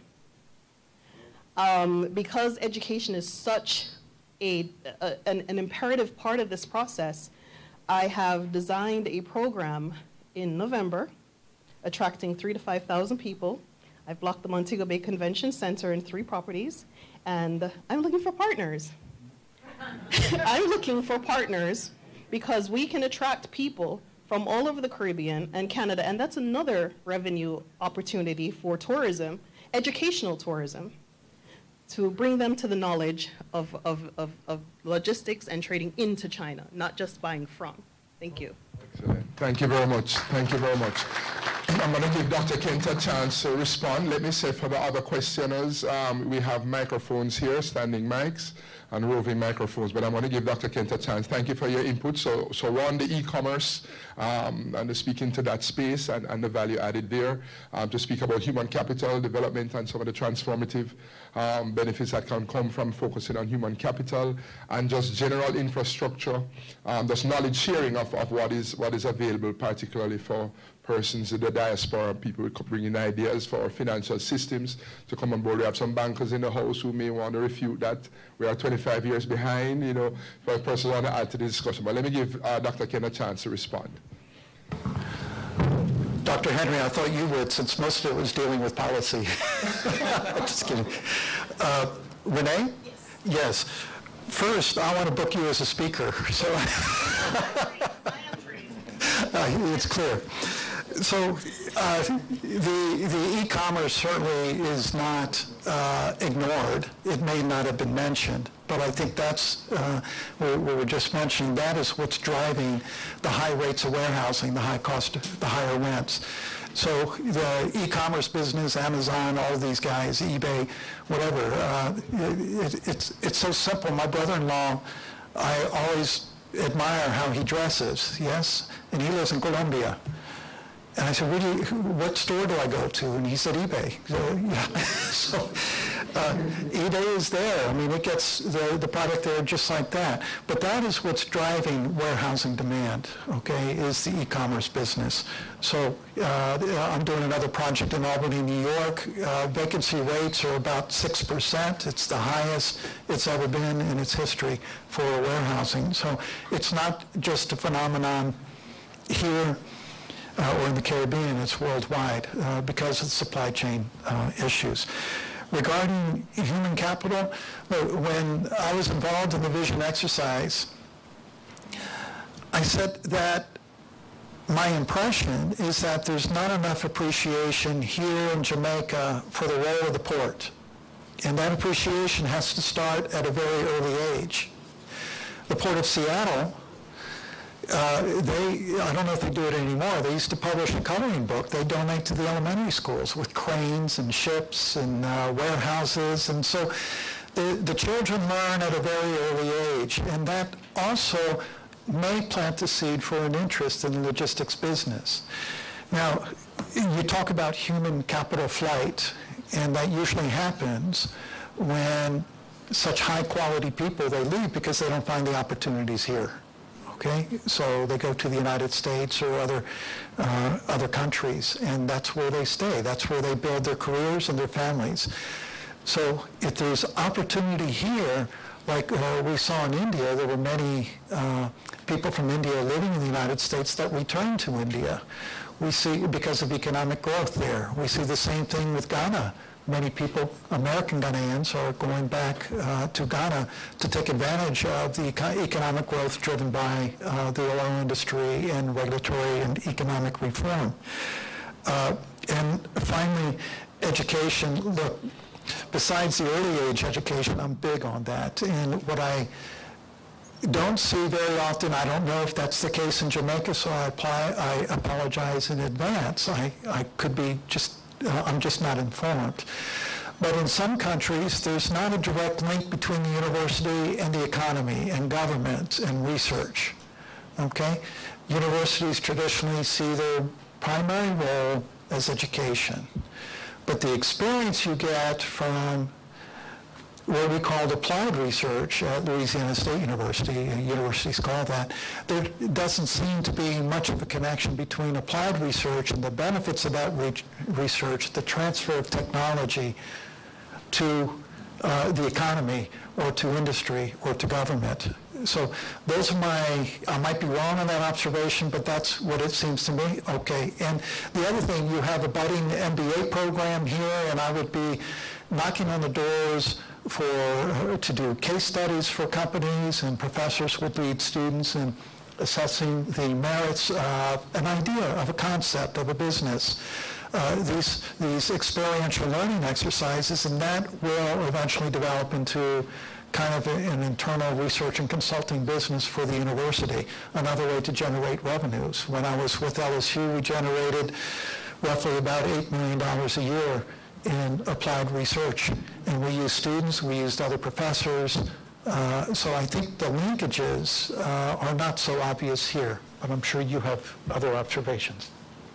because education is such an imperative part of this process, I have designed a program in November attracting 3,000 to 5,000 people. I've blocked the Montego Bay Convention Center in 3 properties, and I'm looking for partners. I'm looking for partners because we can attract people from all over the Caribbean and Canada, and that's another revenue opportunity for tourism, educational tourism, to bring them to the knowledge of logistics and trading into China, not just buying from. Thank you. Excellent. Thank you very much. Thank you very much. I'm going to give Dr. Kent a chance to respond. Let me say for the other questioners, we have microphones here, standing mics and roving microphones, but I'm going to give Dr. Kent a chance. Thank you for your input. So on the e-commerce and to speak into that space and the value added there, to speak about human capital development and some of the transformative benefits that can come from focusing on human capital and just general infrastructure, just knowledge sharing of what is available, particularly for persons in the diaspora, people bringing ideas for our financial systems to come on board. We have some bankers in the house who may want to refute that. We are 25 years behind, for a person want to add to the discussion. But let me give Dr. Ken a chance to respond. Dr. Henry, I thought you would, since most of it was dealing with policy. Just kidding. Renee? Yes. First, I want to book you as a speaker. So it's clear. So the e-commerce certainly is not ignored. It may not have been mentioned, but I think that's what we were just mentioning. That is what's driving the high rates of warehousing, the high cost, the higher rents. So the e-commerce business, Amazon, all of these guys, eBay, whatever, it's so simple. My brother-in-law, I always admire how he dresses, yes, and he lives in Colombia. And I said, what store do I go to? And he said, eBay. So eBay is there. I mean, it gets the product there just like that. But that is what's driving warehousing demand, okay, is the e-commerce business. So I'm doing another project in Albany, New York. Vacancy rates are about 6%. It's the highest it's ever been in its history for warehousing. So it's not just a phenomenon here or in the Caribbean, it's worldwide because of supply chain issues. Regarding human capital, when I was involved in the vision exercise, I said that my impression is that there's not enough appreciation here in Jamaica for the role of the port. And that appreciation has to start at a very early age. The Port of Seattle I don't know if they do it anymore. They used to publish a coloring book. They donate to the elementary schools with cranes and ships and warehouses. And so the children learn at a very early age. And that also may plant the seed for an interest in the logistics business. Now, you talk about human capital flight, and that usually happens when such high-quality people, they leave because they don't find the opportunities here. Okay, so they go to the United States or other countries, and that's where they stay. That's where they build their careers and their families. So if there's opportunity here, like we saw in India, there were many people from India living in the United States that returned to India. We see, because of economic growth there. We see the same thing with Ghana. Many people, American Ghanaians, are going back to Ghana to take advantage of the economic growth driven by the oil industry and regulatory and economic reform. And finally, education. Look, besides the early age education, I'm big on that. And what I don't see very often, I don't know if that's the case in Jamaica, so I apologize in advance. I could be I'm just not informed. But in some countries, there's not a direct link between the university and the economy and government and research, okay? Universities traditionally see their primary role as education. But the experience you get from what we called applied research at Louisiana State University, universities call that, there doesn't seem to be much of a connection between applied research and the benefits of that research, the transfer of technology to the economy or to industry or to government. So those are I might be wrong on that observation, but that's what it seems to me. Okay, and the other thing, you have a budding MBA program here, and I would be knocking on the doors to do case studies for companies, and professors would lead students in assessing the merits of an idea, of a concept, of a business. These experiential learning exercises, and that will eventually develop into kind of an internal research and consulting business for the university, another way to generate revenues. When I was with LSU, we generated roughly about $8 million a year in applied research. And we used students, we used other professors. So I think the linkages are not so obvious here, but I'm sure you have other observations.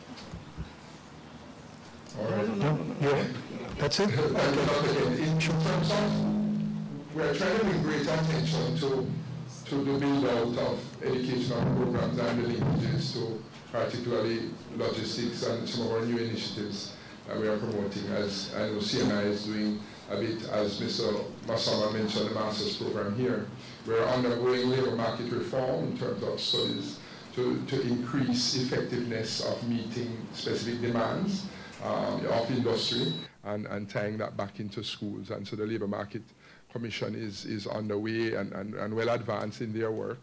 All right. No, that's it? In terms of, we're trying to bring greater attention to the build-out of educational programs and the linkages to particularly logistics and some of our new initiatives that we are promoting, as I know CNI is doing a bit, as Mr. Masama mentioned, the master's program here. We're undergoing labor market reform in terms of studies to increase effectiveness of meeting specific demands of industry and tying that back into schools. And so the Labor Market Commission is underway and well advanced in their work.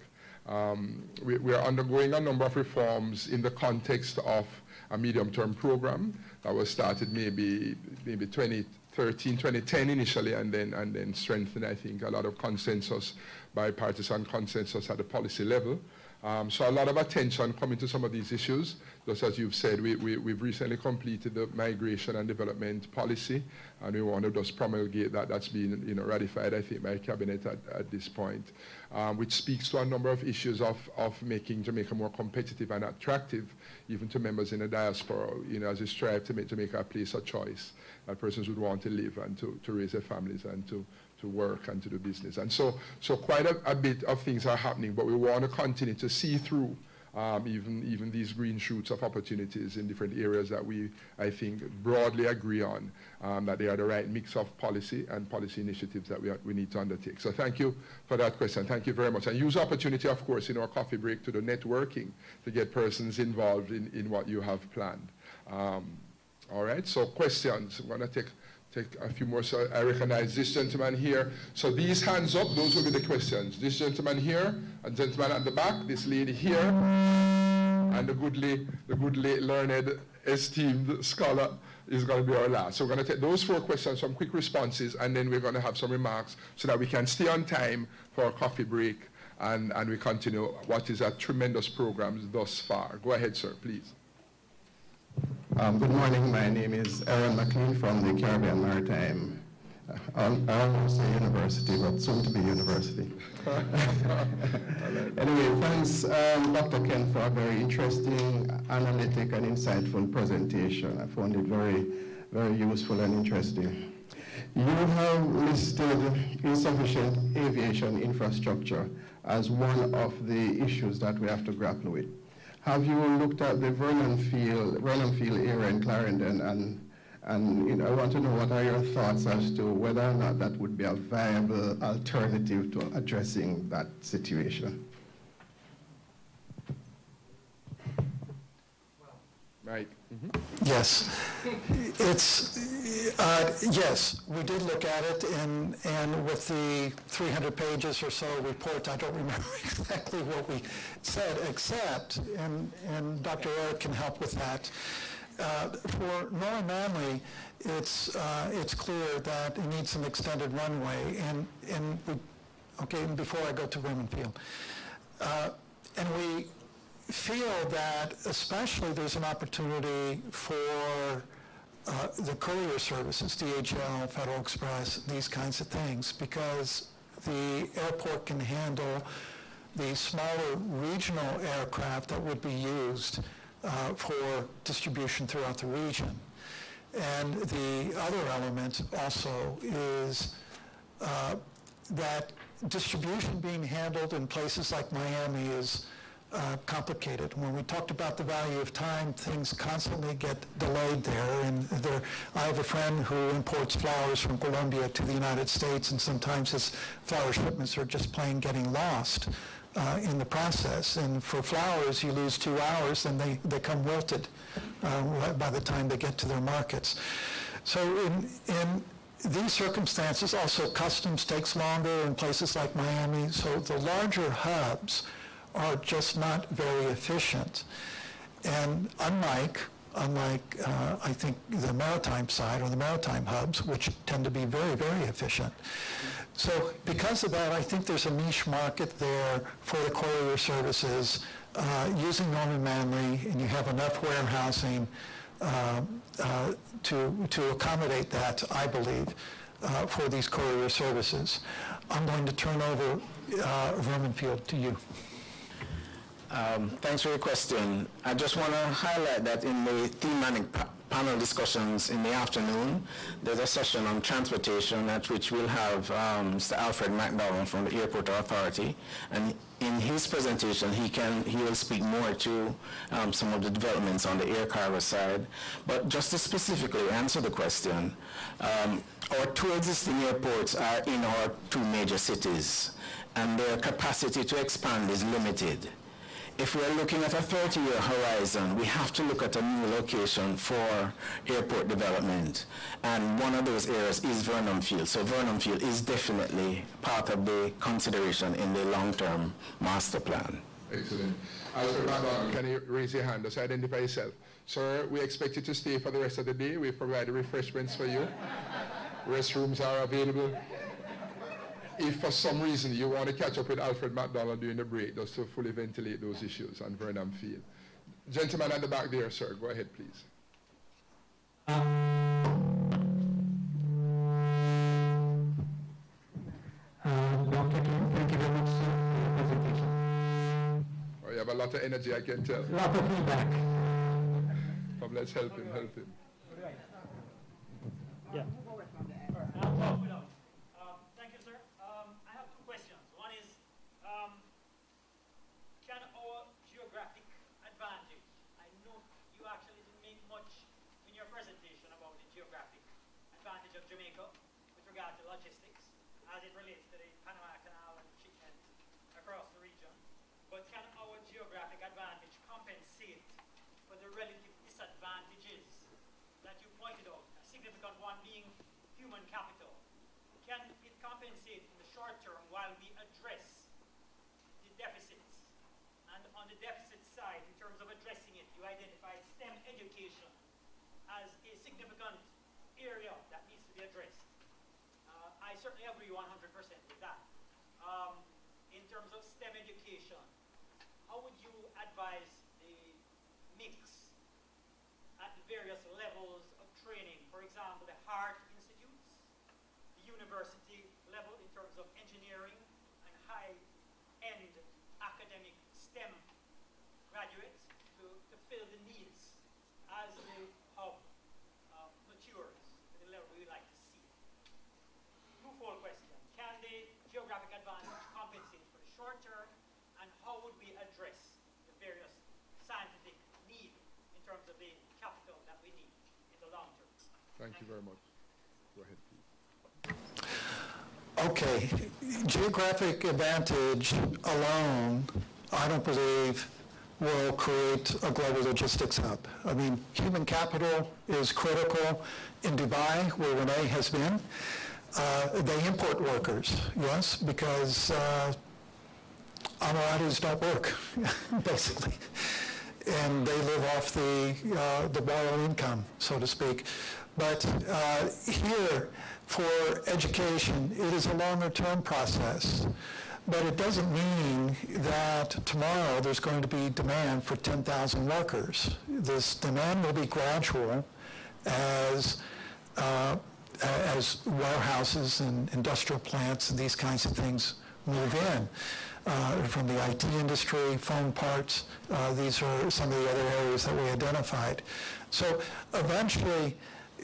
We are undergoing a number of reforms in the context of a medium-term program that was started maybe 2013, 2010 initially, and then strengthened, I think, a lot of consensus, bipartisan consensus at the policy level. So a lot of attention coming to some of these issues. Just as you've said, we've recently completed the migration and development policy, and we want to just promulgate that. That's been ratified, I think, by Cabinet at this point, which speaks to a number of issues of making Jamaica more competitive and attractive, even to members in the diaspora, as we strive to make Jamaica a place of choice that persons would want to live and to raise their families and to work and to do business. And so quite a bit of things are happening, but we want to continue to see through even these green shoots of opportunities in different areas that we, I think, broadly agree on, that they are the right mix of policy and policy initiatives that we need to undertake. So thank you for that question. Thank you very much. And use the opportunity, of course, in our coffee break to do networking to get persons involved in what you have planned. All right, so questions. I'm going to take a few more. So I recognize this gentleman here. So these hands up, those will be the questions. This gentleman here, a gentleman at the back, this lady here, and the goodly learned, esteemed scholar is going to be our last. So we're going to take those 4 questions, some quick responses, and then we're going to have some remarks so that we can stay on time for our coffee break and we continue what is a tremendous program thus far. Go ahead, sir, please. Good morning. My name is Aaron McLean from the Caribbean Maritime, I almost say university, but soon to be university. Anyway, thanks, Dr. Ken, for a very interesting, analytic, and insightful presentation. I found it very, very useful and interesting. You have listed insufficient aviation infrastructure as one of the issues that we have to grapple with. Have you looked at the Vernon Field area in Clarendon, and I want to know what are your thoughts as to whether or not that would be a viable alternative to addressing that situation? Right. Mm-hmm. Yes, yes, we did look at it, and with the 300 pages or so report, I don't remember exactly what we said, except, and Dr. Eric can help with that. For Northern Manly, it's clear that it needs some extended runway, and before I go to Raymond Field, and we feel that especially there's an opportunity for the courier services, DHL, Federal Express, these kinds of things, because the airport can handle the smaller regional aircraft that would be used for distribution throughout the region. And the other element also is that distribution being handled in places like Miami is complicated. When we talked about the value of time, things constantly get delayed there. And I have a friend who imports flowers from Colombia to the United States, and sometimes his flower shipments are just plain getting lost in the process. And for flowers, you lose 2 hours, and they come wilted by the time they get to their markets. So in these circumstances, also customs takes longer in places like Miami. So the larger hubs are just not very efficient. And unlike I think the maritime side or the maritime hubs, which tend to be very, very efficient. So because of that, I think there's a niche market there for the courier services using Northern Manly, and you have enough warehousing to accommodate that, I believe, for these courier services. I'm going to turn over Vernon Field to you. Thanks for your question. I just want to highlight that in the thematic panel discussions in the afternoon, there's a session on transportation at which we'll have Mr. Alfred McDowell from the Airport Authority, and in his presentation he will speak more to some of the developments on the air cargo side. But just to specifically answer the question, our 2 existing airports are in our 2 major cities, and their capacity to expand is limited. If we're looking at a 30-year horizon, we have to look at a new location for airport development. And one of those areas is Vernon Field. So Vernon Field is definitely part of the consideration in the long-term master plan. Excellent. Alfred McDonald, can you raise your hand? Just identify yourself. Sir, we expect you to stay for the rest of the day. We provide refreshments for you. Restrooms are available. If for some reason you want to catch up with Alfred McDonald during the break, just to fully ventilate those issues on Vernon Field. Gentleman at the back there, sir, go ahead, please. Dr. King, thank you very much, sir, for your presentation. Oh, you have a lot of energy, I can tell. A lot of feedback. Come, let's help him, help him. Yeah. Of Jamaica with regard to logistics as it relates to the Panama Canal and shipments across the region. But can our geographic advantage compensate for the relative disadvantages that you pointed out, a significant one being human capital? Can it compensate in the short term while we address the deficits? And on the deficit side, in terms of addressing it, you identified STEM education as a significant area that needs to be addressed. I certainly agree 100% with that. In terms of STEM education, how would you advise the mix at the various levels of training? For example, the Heart Institutes, the university level in terms of engineering and high-end academic STEM graduates to fill the needs as the hub matures to the level we like to see. Twofold question. Can the geographic advantage compensate for the short term, and how would we address the various scientific needs in terms of the capital that we need in the long term? Thank you very much. Go ahead, please. Okay, geographic advantage alone, I don't believe will create a global logistics hub. I mean, human capital is critical in Dubai, where Renee has been. They import workers, yes, because Emiratis don't work, basically. And they live off the borrowed income, so to speak. But here, for education, it is a longer-term process. But it doesn't mean that tomorrow there's going to be demand for 10,000 workers. This demand will be gradual as warehouses and industrial plants and these kinds of things move in. From the IT industry, phone parts, these are some of the other areas that we identified. So eventually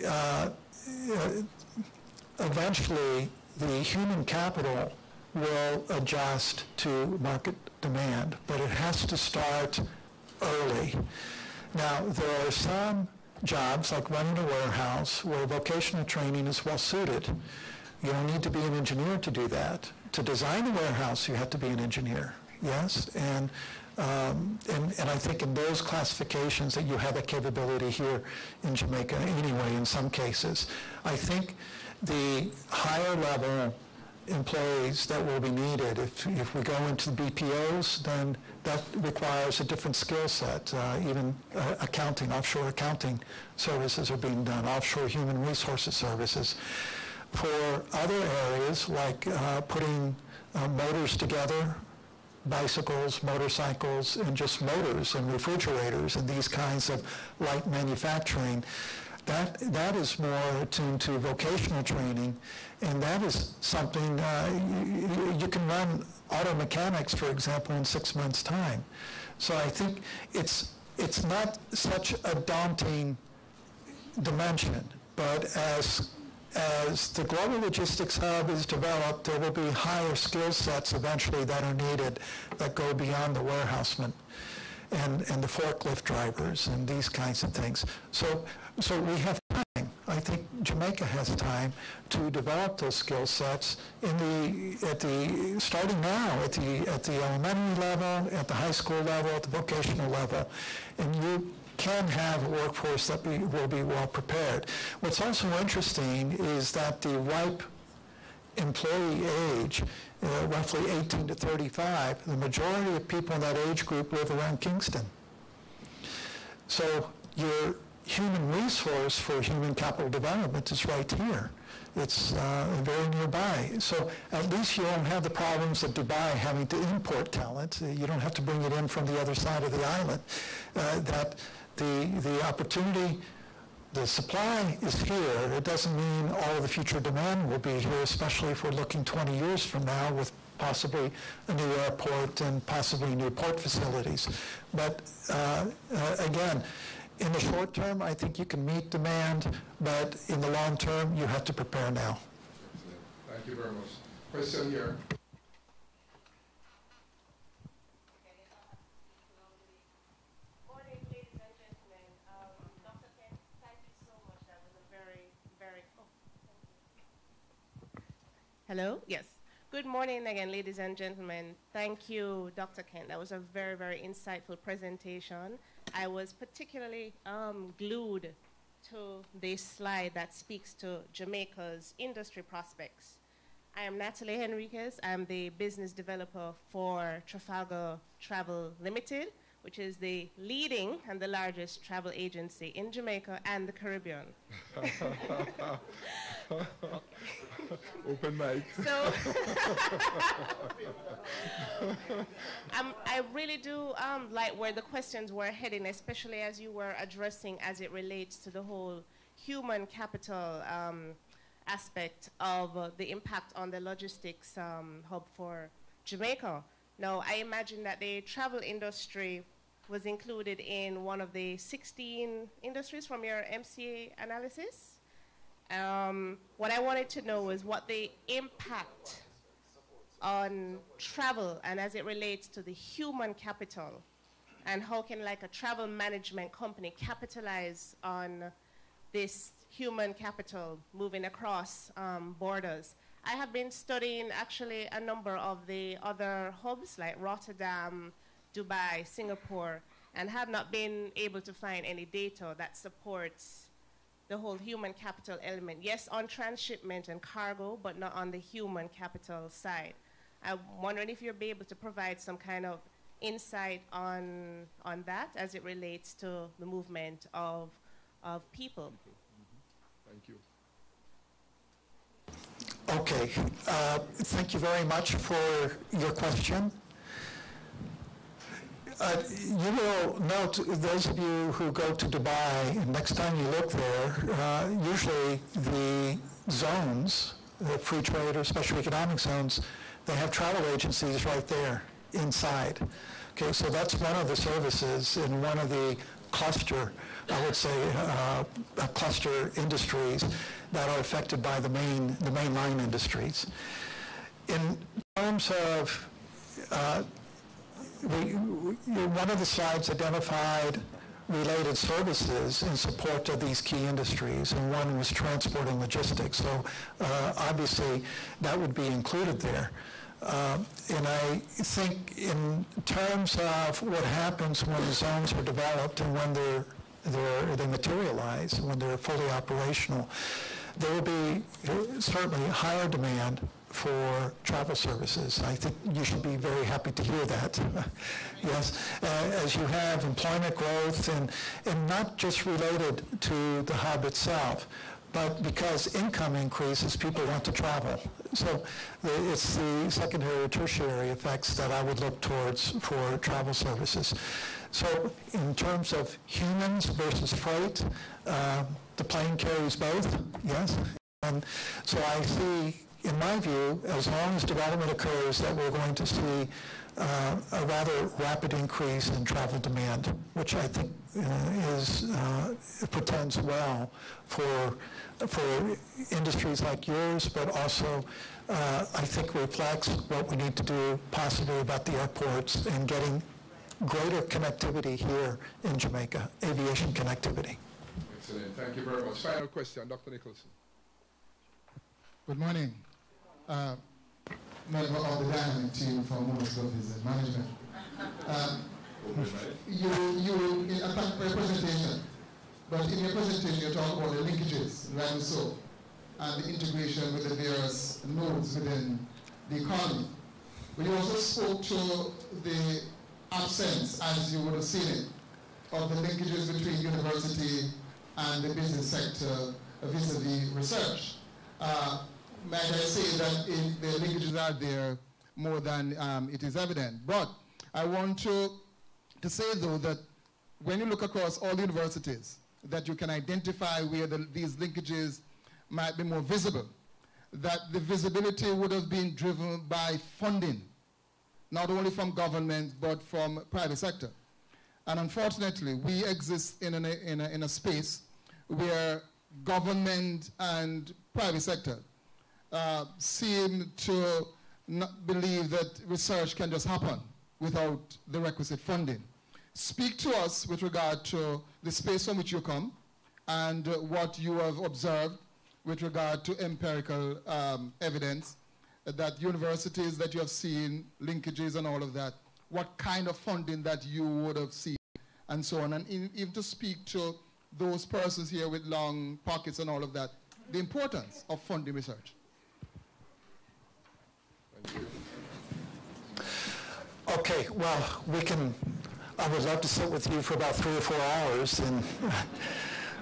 the human capital will adjust to market demand, but it has to start early. Now, there are some jobs, like running a warehouse, where vocational training is well suited. You don't need to be an engineer to do that. To design a warehouse, you have to be an engineer, yes? And I think in those classifications that you have a capability here in Jamaica anyway, in some cases. I think the higher level employees that will be needed, if we go into the BPOs, then that requires a different skill set. Even accounting, offshore accounting services are being done, offshore human resources services. For other areas, like putting motors together, bicycles, motorcycles, and just motors and refrigerators and these kinds of light manufacturing, that is more attuned to vocational training, and that is something you can run auto mechanics, for example, in 6 months' time. So I think it's not such a daunting dimension, but as the global logistics hub is developed, there will be higher skill sets eventually that are needed that go beyond the warehouseman and the forklift drivers and these kinds of things. So we have time. I think Jamaica has time to develop those skill sets starting now at the elementary level, at the high school level, at the vocational level, and you can have a workforce that will be well prepared. What's also interesting is that the ripe employee age, roughly 18 to 35, the majority of people in that age group live around Kingston. So your human resource for human capital development is right here. It's very nearby. So at least you don't have the problems of Dubai having to import talent. You don't have to bring it in from the other side of the island. That the opportunity, the supply is here. It doesn't mean all of the future demand will be here, especially if we're looking 20 years from now with possibly a new airport and possibly new port facilities. But again, in the short term, I think you can meet demand, but in the long term, you have to prepare now. Thank you very much. Question here. Hello? Yes. Good morning again, ladies and gentlemen. Thank you, Dr. Kent. That was a very, very insightful presentation. I was particularly glued to this slide that speaks to Jamaica's industry prospects. I am Natalie Henriquez. I'm the business developer for Trafalgar Travel Limited, which is the leading and the largest travel agency in Jamaica and the Caribbean. Open mic. So, I really do like where the questions were heading, especially as you were addressing as it relates to the whole human capital aspect of the impact on the logistics hub for Jamaica. Now, I imagine that the travel industry was included in one of the 16 industries from your MCA analysis. What I wanted to know is what the impact on travel and as it relates to the human capital, and how can like a travel management company capitalize on this human capital moving across borders. I have been studying actually a number of the other hubs like Rotterdam, Dubai, Singapore, and have not been able to find any data that supports the whole human capital element. Yes, on transshipment and cargo, but not on the human capital side. I'm wondering if you'll be able to provide some kind of insight on that as it relates to the movement of people. Thank you. Okay, thank you very much for your question. You will note, those of you who go to Dubai, next time you look there, usually the zones, the free trade or special economic zones, they have travel agencies right there inside. Okay, so that's one of the services in one of the cluster, I would say, cluster industries that are affected by the mainline industries. In terms of one of the slides identified related services in support of these key industries, and one was transport and logistics. So obviously that would be included there. And I think in terms of what happens when the zones are developed and when they materialize, when they're fully operational, there will be certainly higher demand for travel services. I think you should be very happy to hear that. Yes, as you have employment growth and not just related to the hub itself, but because income increases, people want to travel. So it's the secondary or tertiary effects that I would look towards for travel services. So in terms of humans versus freight, the plane carries both, yes. And so I see, in my view, as long as development occurs, that we're going to see a rather rapid increase in travel demand, which I think portends well for industries like yours, but also I think reflects what we need to do possibly about the airports and getting greater connectivity here in Jamaica, aviation connectivity. Excellent. Thank you very much. Final question, Dr. Nicholson. Good morning. Member of the dynamic team from Women's Office and Management. You in a presentation, but in your presentation you talk about the linkages, right, so, and the integration with the various nodes within the economy. But you also spoke to the absence, as you would have seen it, of the linkages between university and the business sector vis-a-vis research. Might I say that the linkages are there more than it is evident. But I want to say, though, that when you look across all the universities, that you can identify where these linkages might be more visible, that the visibility would have been driven by funding, not only from government, but from private sector. And unfortunately, we exist in a space where government and private sector seem to not believe that research can just happen without the requisite funding. Speak to us with regard to the space from which you come and what you have observed with regard to empirical evidence that universities that you have seen, linkages and all of that, what kind of funding that you would have seen and so on. And even to speak to those persons here with long pockets and all of that, the importance of funding research. Okay, well, I would love to sit with you for about 3 or 4 hours, and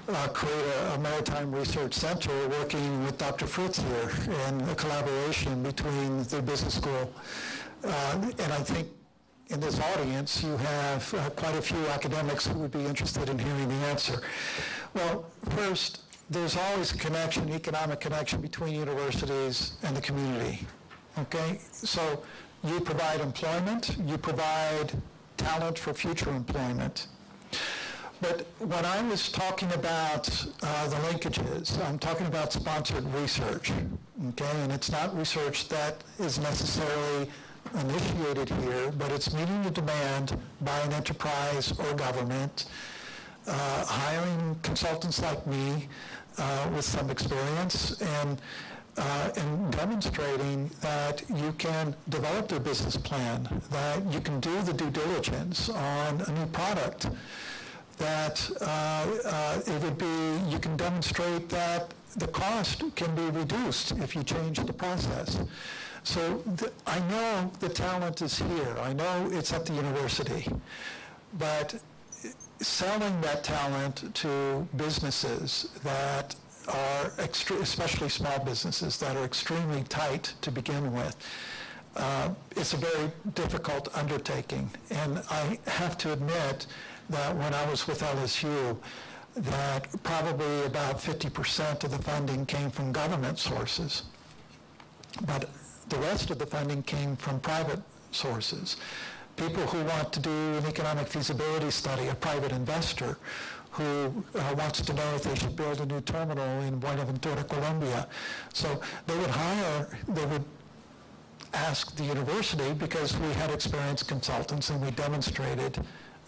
create a maritime research center working with Dr. Fritz here in a collaboration between the business school. And I think in this audience you have quite a few academics who would be interested in hearing the answer. Well, first, there's always a connection, economic connection between universities and the community. Okay? So you provide employment, you provide talent for future employment. But when I was talking about the linkages, I'm talking about sponsored research, okay? And it's not research that is necessarily initiated here, but it's meeting the demand by an enterprise or government, hiring consultants like me with some experience, and demonstrating that you can develop their business plan, that you can do the due diligence on a new product, that it would be, you can demonstrate that the cost can be reduced if you change the process. So I know the talent is here. I know it's at the university. But selling that talent to businesses that are, especially small businesses that are extremely tight to begin with, it's a very difficult undertaking. And I have to admit that when I was with LSU, that probably about 50% of the funding came from government sources. But the rest of the funding came from private sources. People who want to do an economic feasibility study, a private investor who wants to know if they should build a new terminal in Buenaventura, Colombia. So they would ask the university, because we had experienced consultants and we demonstrated,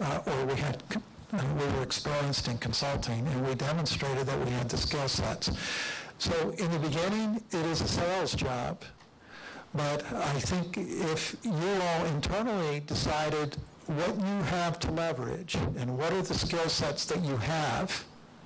we were experienced in consulting, and we demonstrated that we had the skill sets. So in the beginning, it is a sales job. But I think if you all internally decided what you have to leverage and what are the skill sets that you have,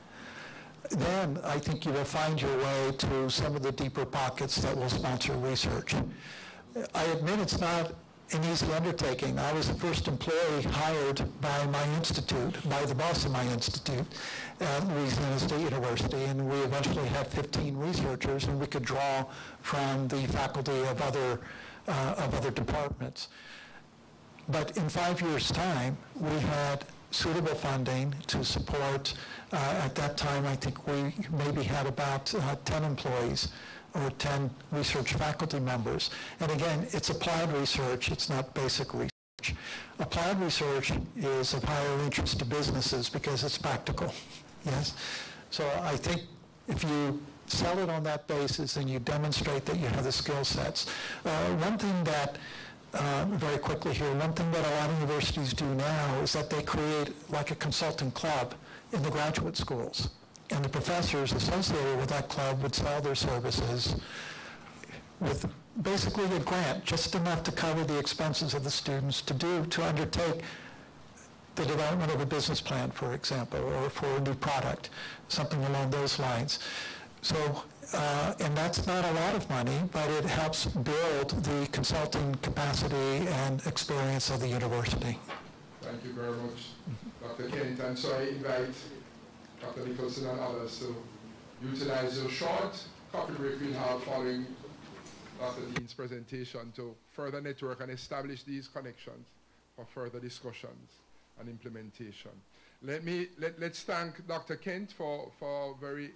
then I think you will find your way to some of the deeper pockets that will sponsor research. I admit it's not an easy undertaking. I was the first employee hired by my institute, by the boss of my institute at Louisiana State University, and we eventually had 15 researchers, and we could draw from the faculty of other departments. But in 5 years' time, we had suitable funding to support, at that time, I think we maybe had about 10 employees or 10 research faculty members. And again, it's applied research, it's not basic research. Applied research is of higher interest to businesses because it's practical, yes? So I think if you sell it on that basis and you demonstrate that you have the skill sets. One thing that, very quickly here, one thing that a lot of universities do now is that they create like a consulting club in the graduate schools. And the professors associated with that club would sell their services with basically a grant, just enough to cover the expenses of the students to undertake the development of a business plan, for example, or for a new product, something along those lines. So, and that's not a lot of money, but it helps build the consulting capacity and experience of the university. Thank you very much, Dr. Kent. And so I invite Dr. Nicholson and others to utilize your short coffee break we'll have following Dr. Dean's presentation to further network and establish these connections for further discussions and implementation. Let's thank Dr. Kent for very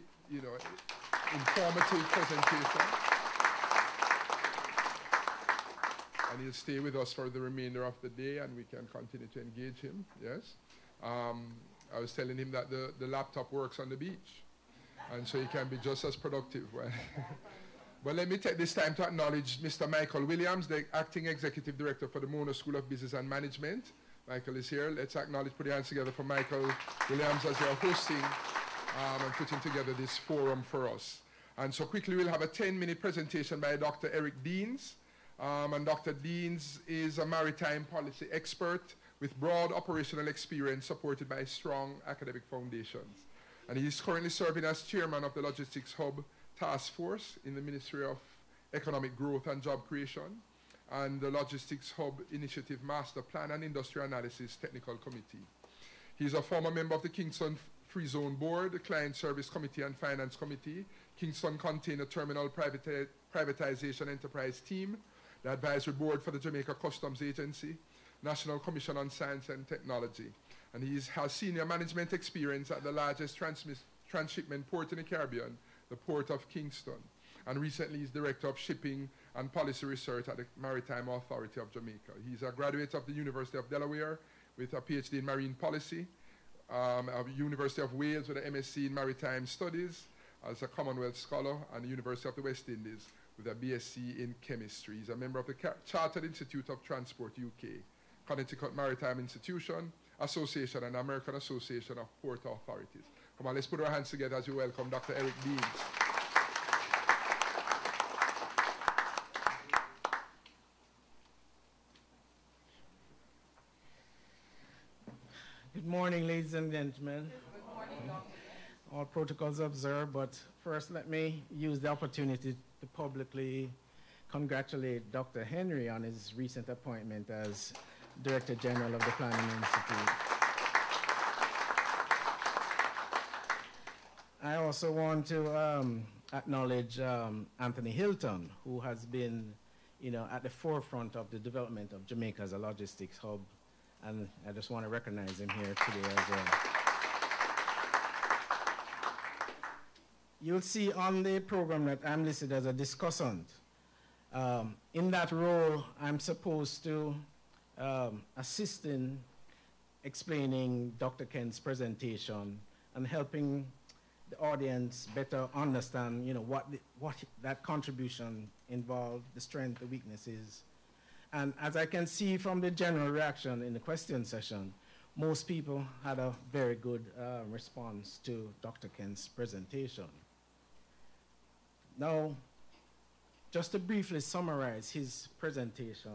informative presentation. And he'll stay with us for the remainder of the day and we can continue to engage him, yes? I was telling him that the laptop works on the beach, and so he can be just as productive. But let me take this time to acknowledge Mr. Michael Williams, the Acting Executive Director for the Mono School of Business and Management. Michael is here. Let's acknowledge, put your hands together for Michael Williams as you're hosting and putting together this forum for us. And so quickly we'll have a 10-minute presentation by Dr. Eric Deans. And Dr. Deans is a maritime policy expert with broad operational experience supported by strong academic foundations. And he is currently serving as chairman of the Logistics Hub Task Force in the Ministry of Economic Growth and Job Creation and the Logistics Hub Initiative Master Plan and Industry Analysis Technical Committee. He is a former member of the Kingston Free Zone Board, Client Service Committee and Finance Committee, Kingston Container Terminal Privatization Enterprise Team, the Advisory Board for the Jamaica Customs Agency, National Commission on Science and Technology. And he has senior management experience at the largest transshipment port in the Caribbean, the Port of Kingston. And recently he's Director of Shipping and Policy Research at the Maritime Authority of Jamaica. He's a graduate of the University of Delaware with a PhD in Marine Policy, of University of Wales with an MSc in Maritime Studies as a Commonwealth Scholar, and the University of the West Indies with a BSc in Chemistry. He's a member of the Chartered Institute of Transport UK, Connecticut Maritime Institution, Association, and American Association of Port Authorities. Come on, let's put our hands together as we welcome Dr. Eric Deans. Good morning, ladies and gentlemen. Good morning, all protocols observed, but first let me use the opportunity to publicly congratulate Dr. Henry on his recent appointment as Director General of the Planning Institute. I also want to acknowledge Anthony Hilton, who has been, at the forefront of the development of Jamaica as a logistics hub. And I just want to recognize him here today as well. You'll see on the program that I'm listed as a discussant. In that role, I'm supposed to assist in explaining Dr. Kent's presentation and helping the audience better understand, what that contribution involved, the strength, the weaknesses. And as I can see from the general reaction in the question session, most people had a very good response to Dr. Kent's presentation. Now, just to briefly summarize his presentation,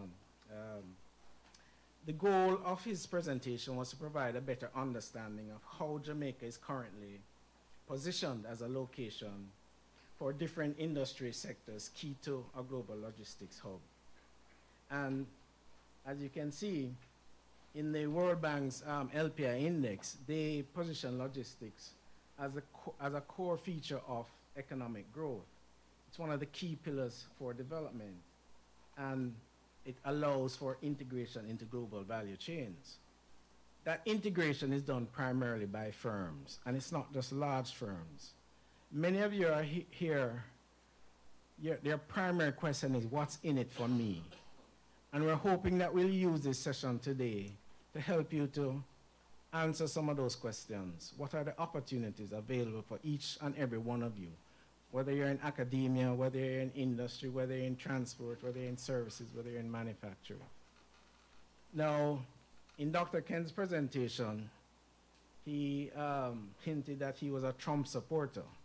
the goal of his presentation was to provide a better understanding of how Jamaica is currently positioned as a location for different industry sectors key to a global logistics hub. And as you can see, in the World Bank's LPI index, they position logistics as a core feature of economic growth. It's one of the key pillars for development, and it allows for integration into global value chains. That integration is done primarily by firms, and it's not just large firms. Many of you are here, their primary question is, what's in it for me? And we're hoping that we'll use this session today to help you to answer some of those questions. What are the opportunities available for each and every one of you? Whether you're in academia, whether you're in industry, whether you're in transport, whether you're in services, whether you're in manufacturing. Now, in Dr. Kent's presentation, he hinted that he was a Trump supporter.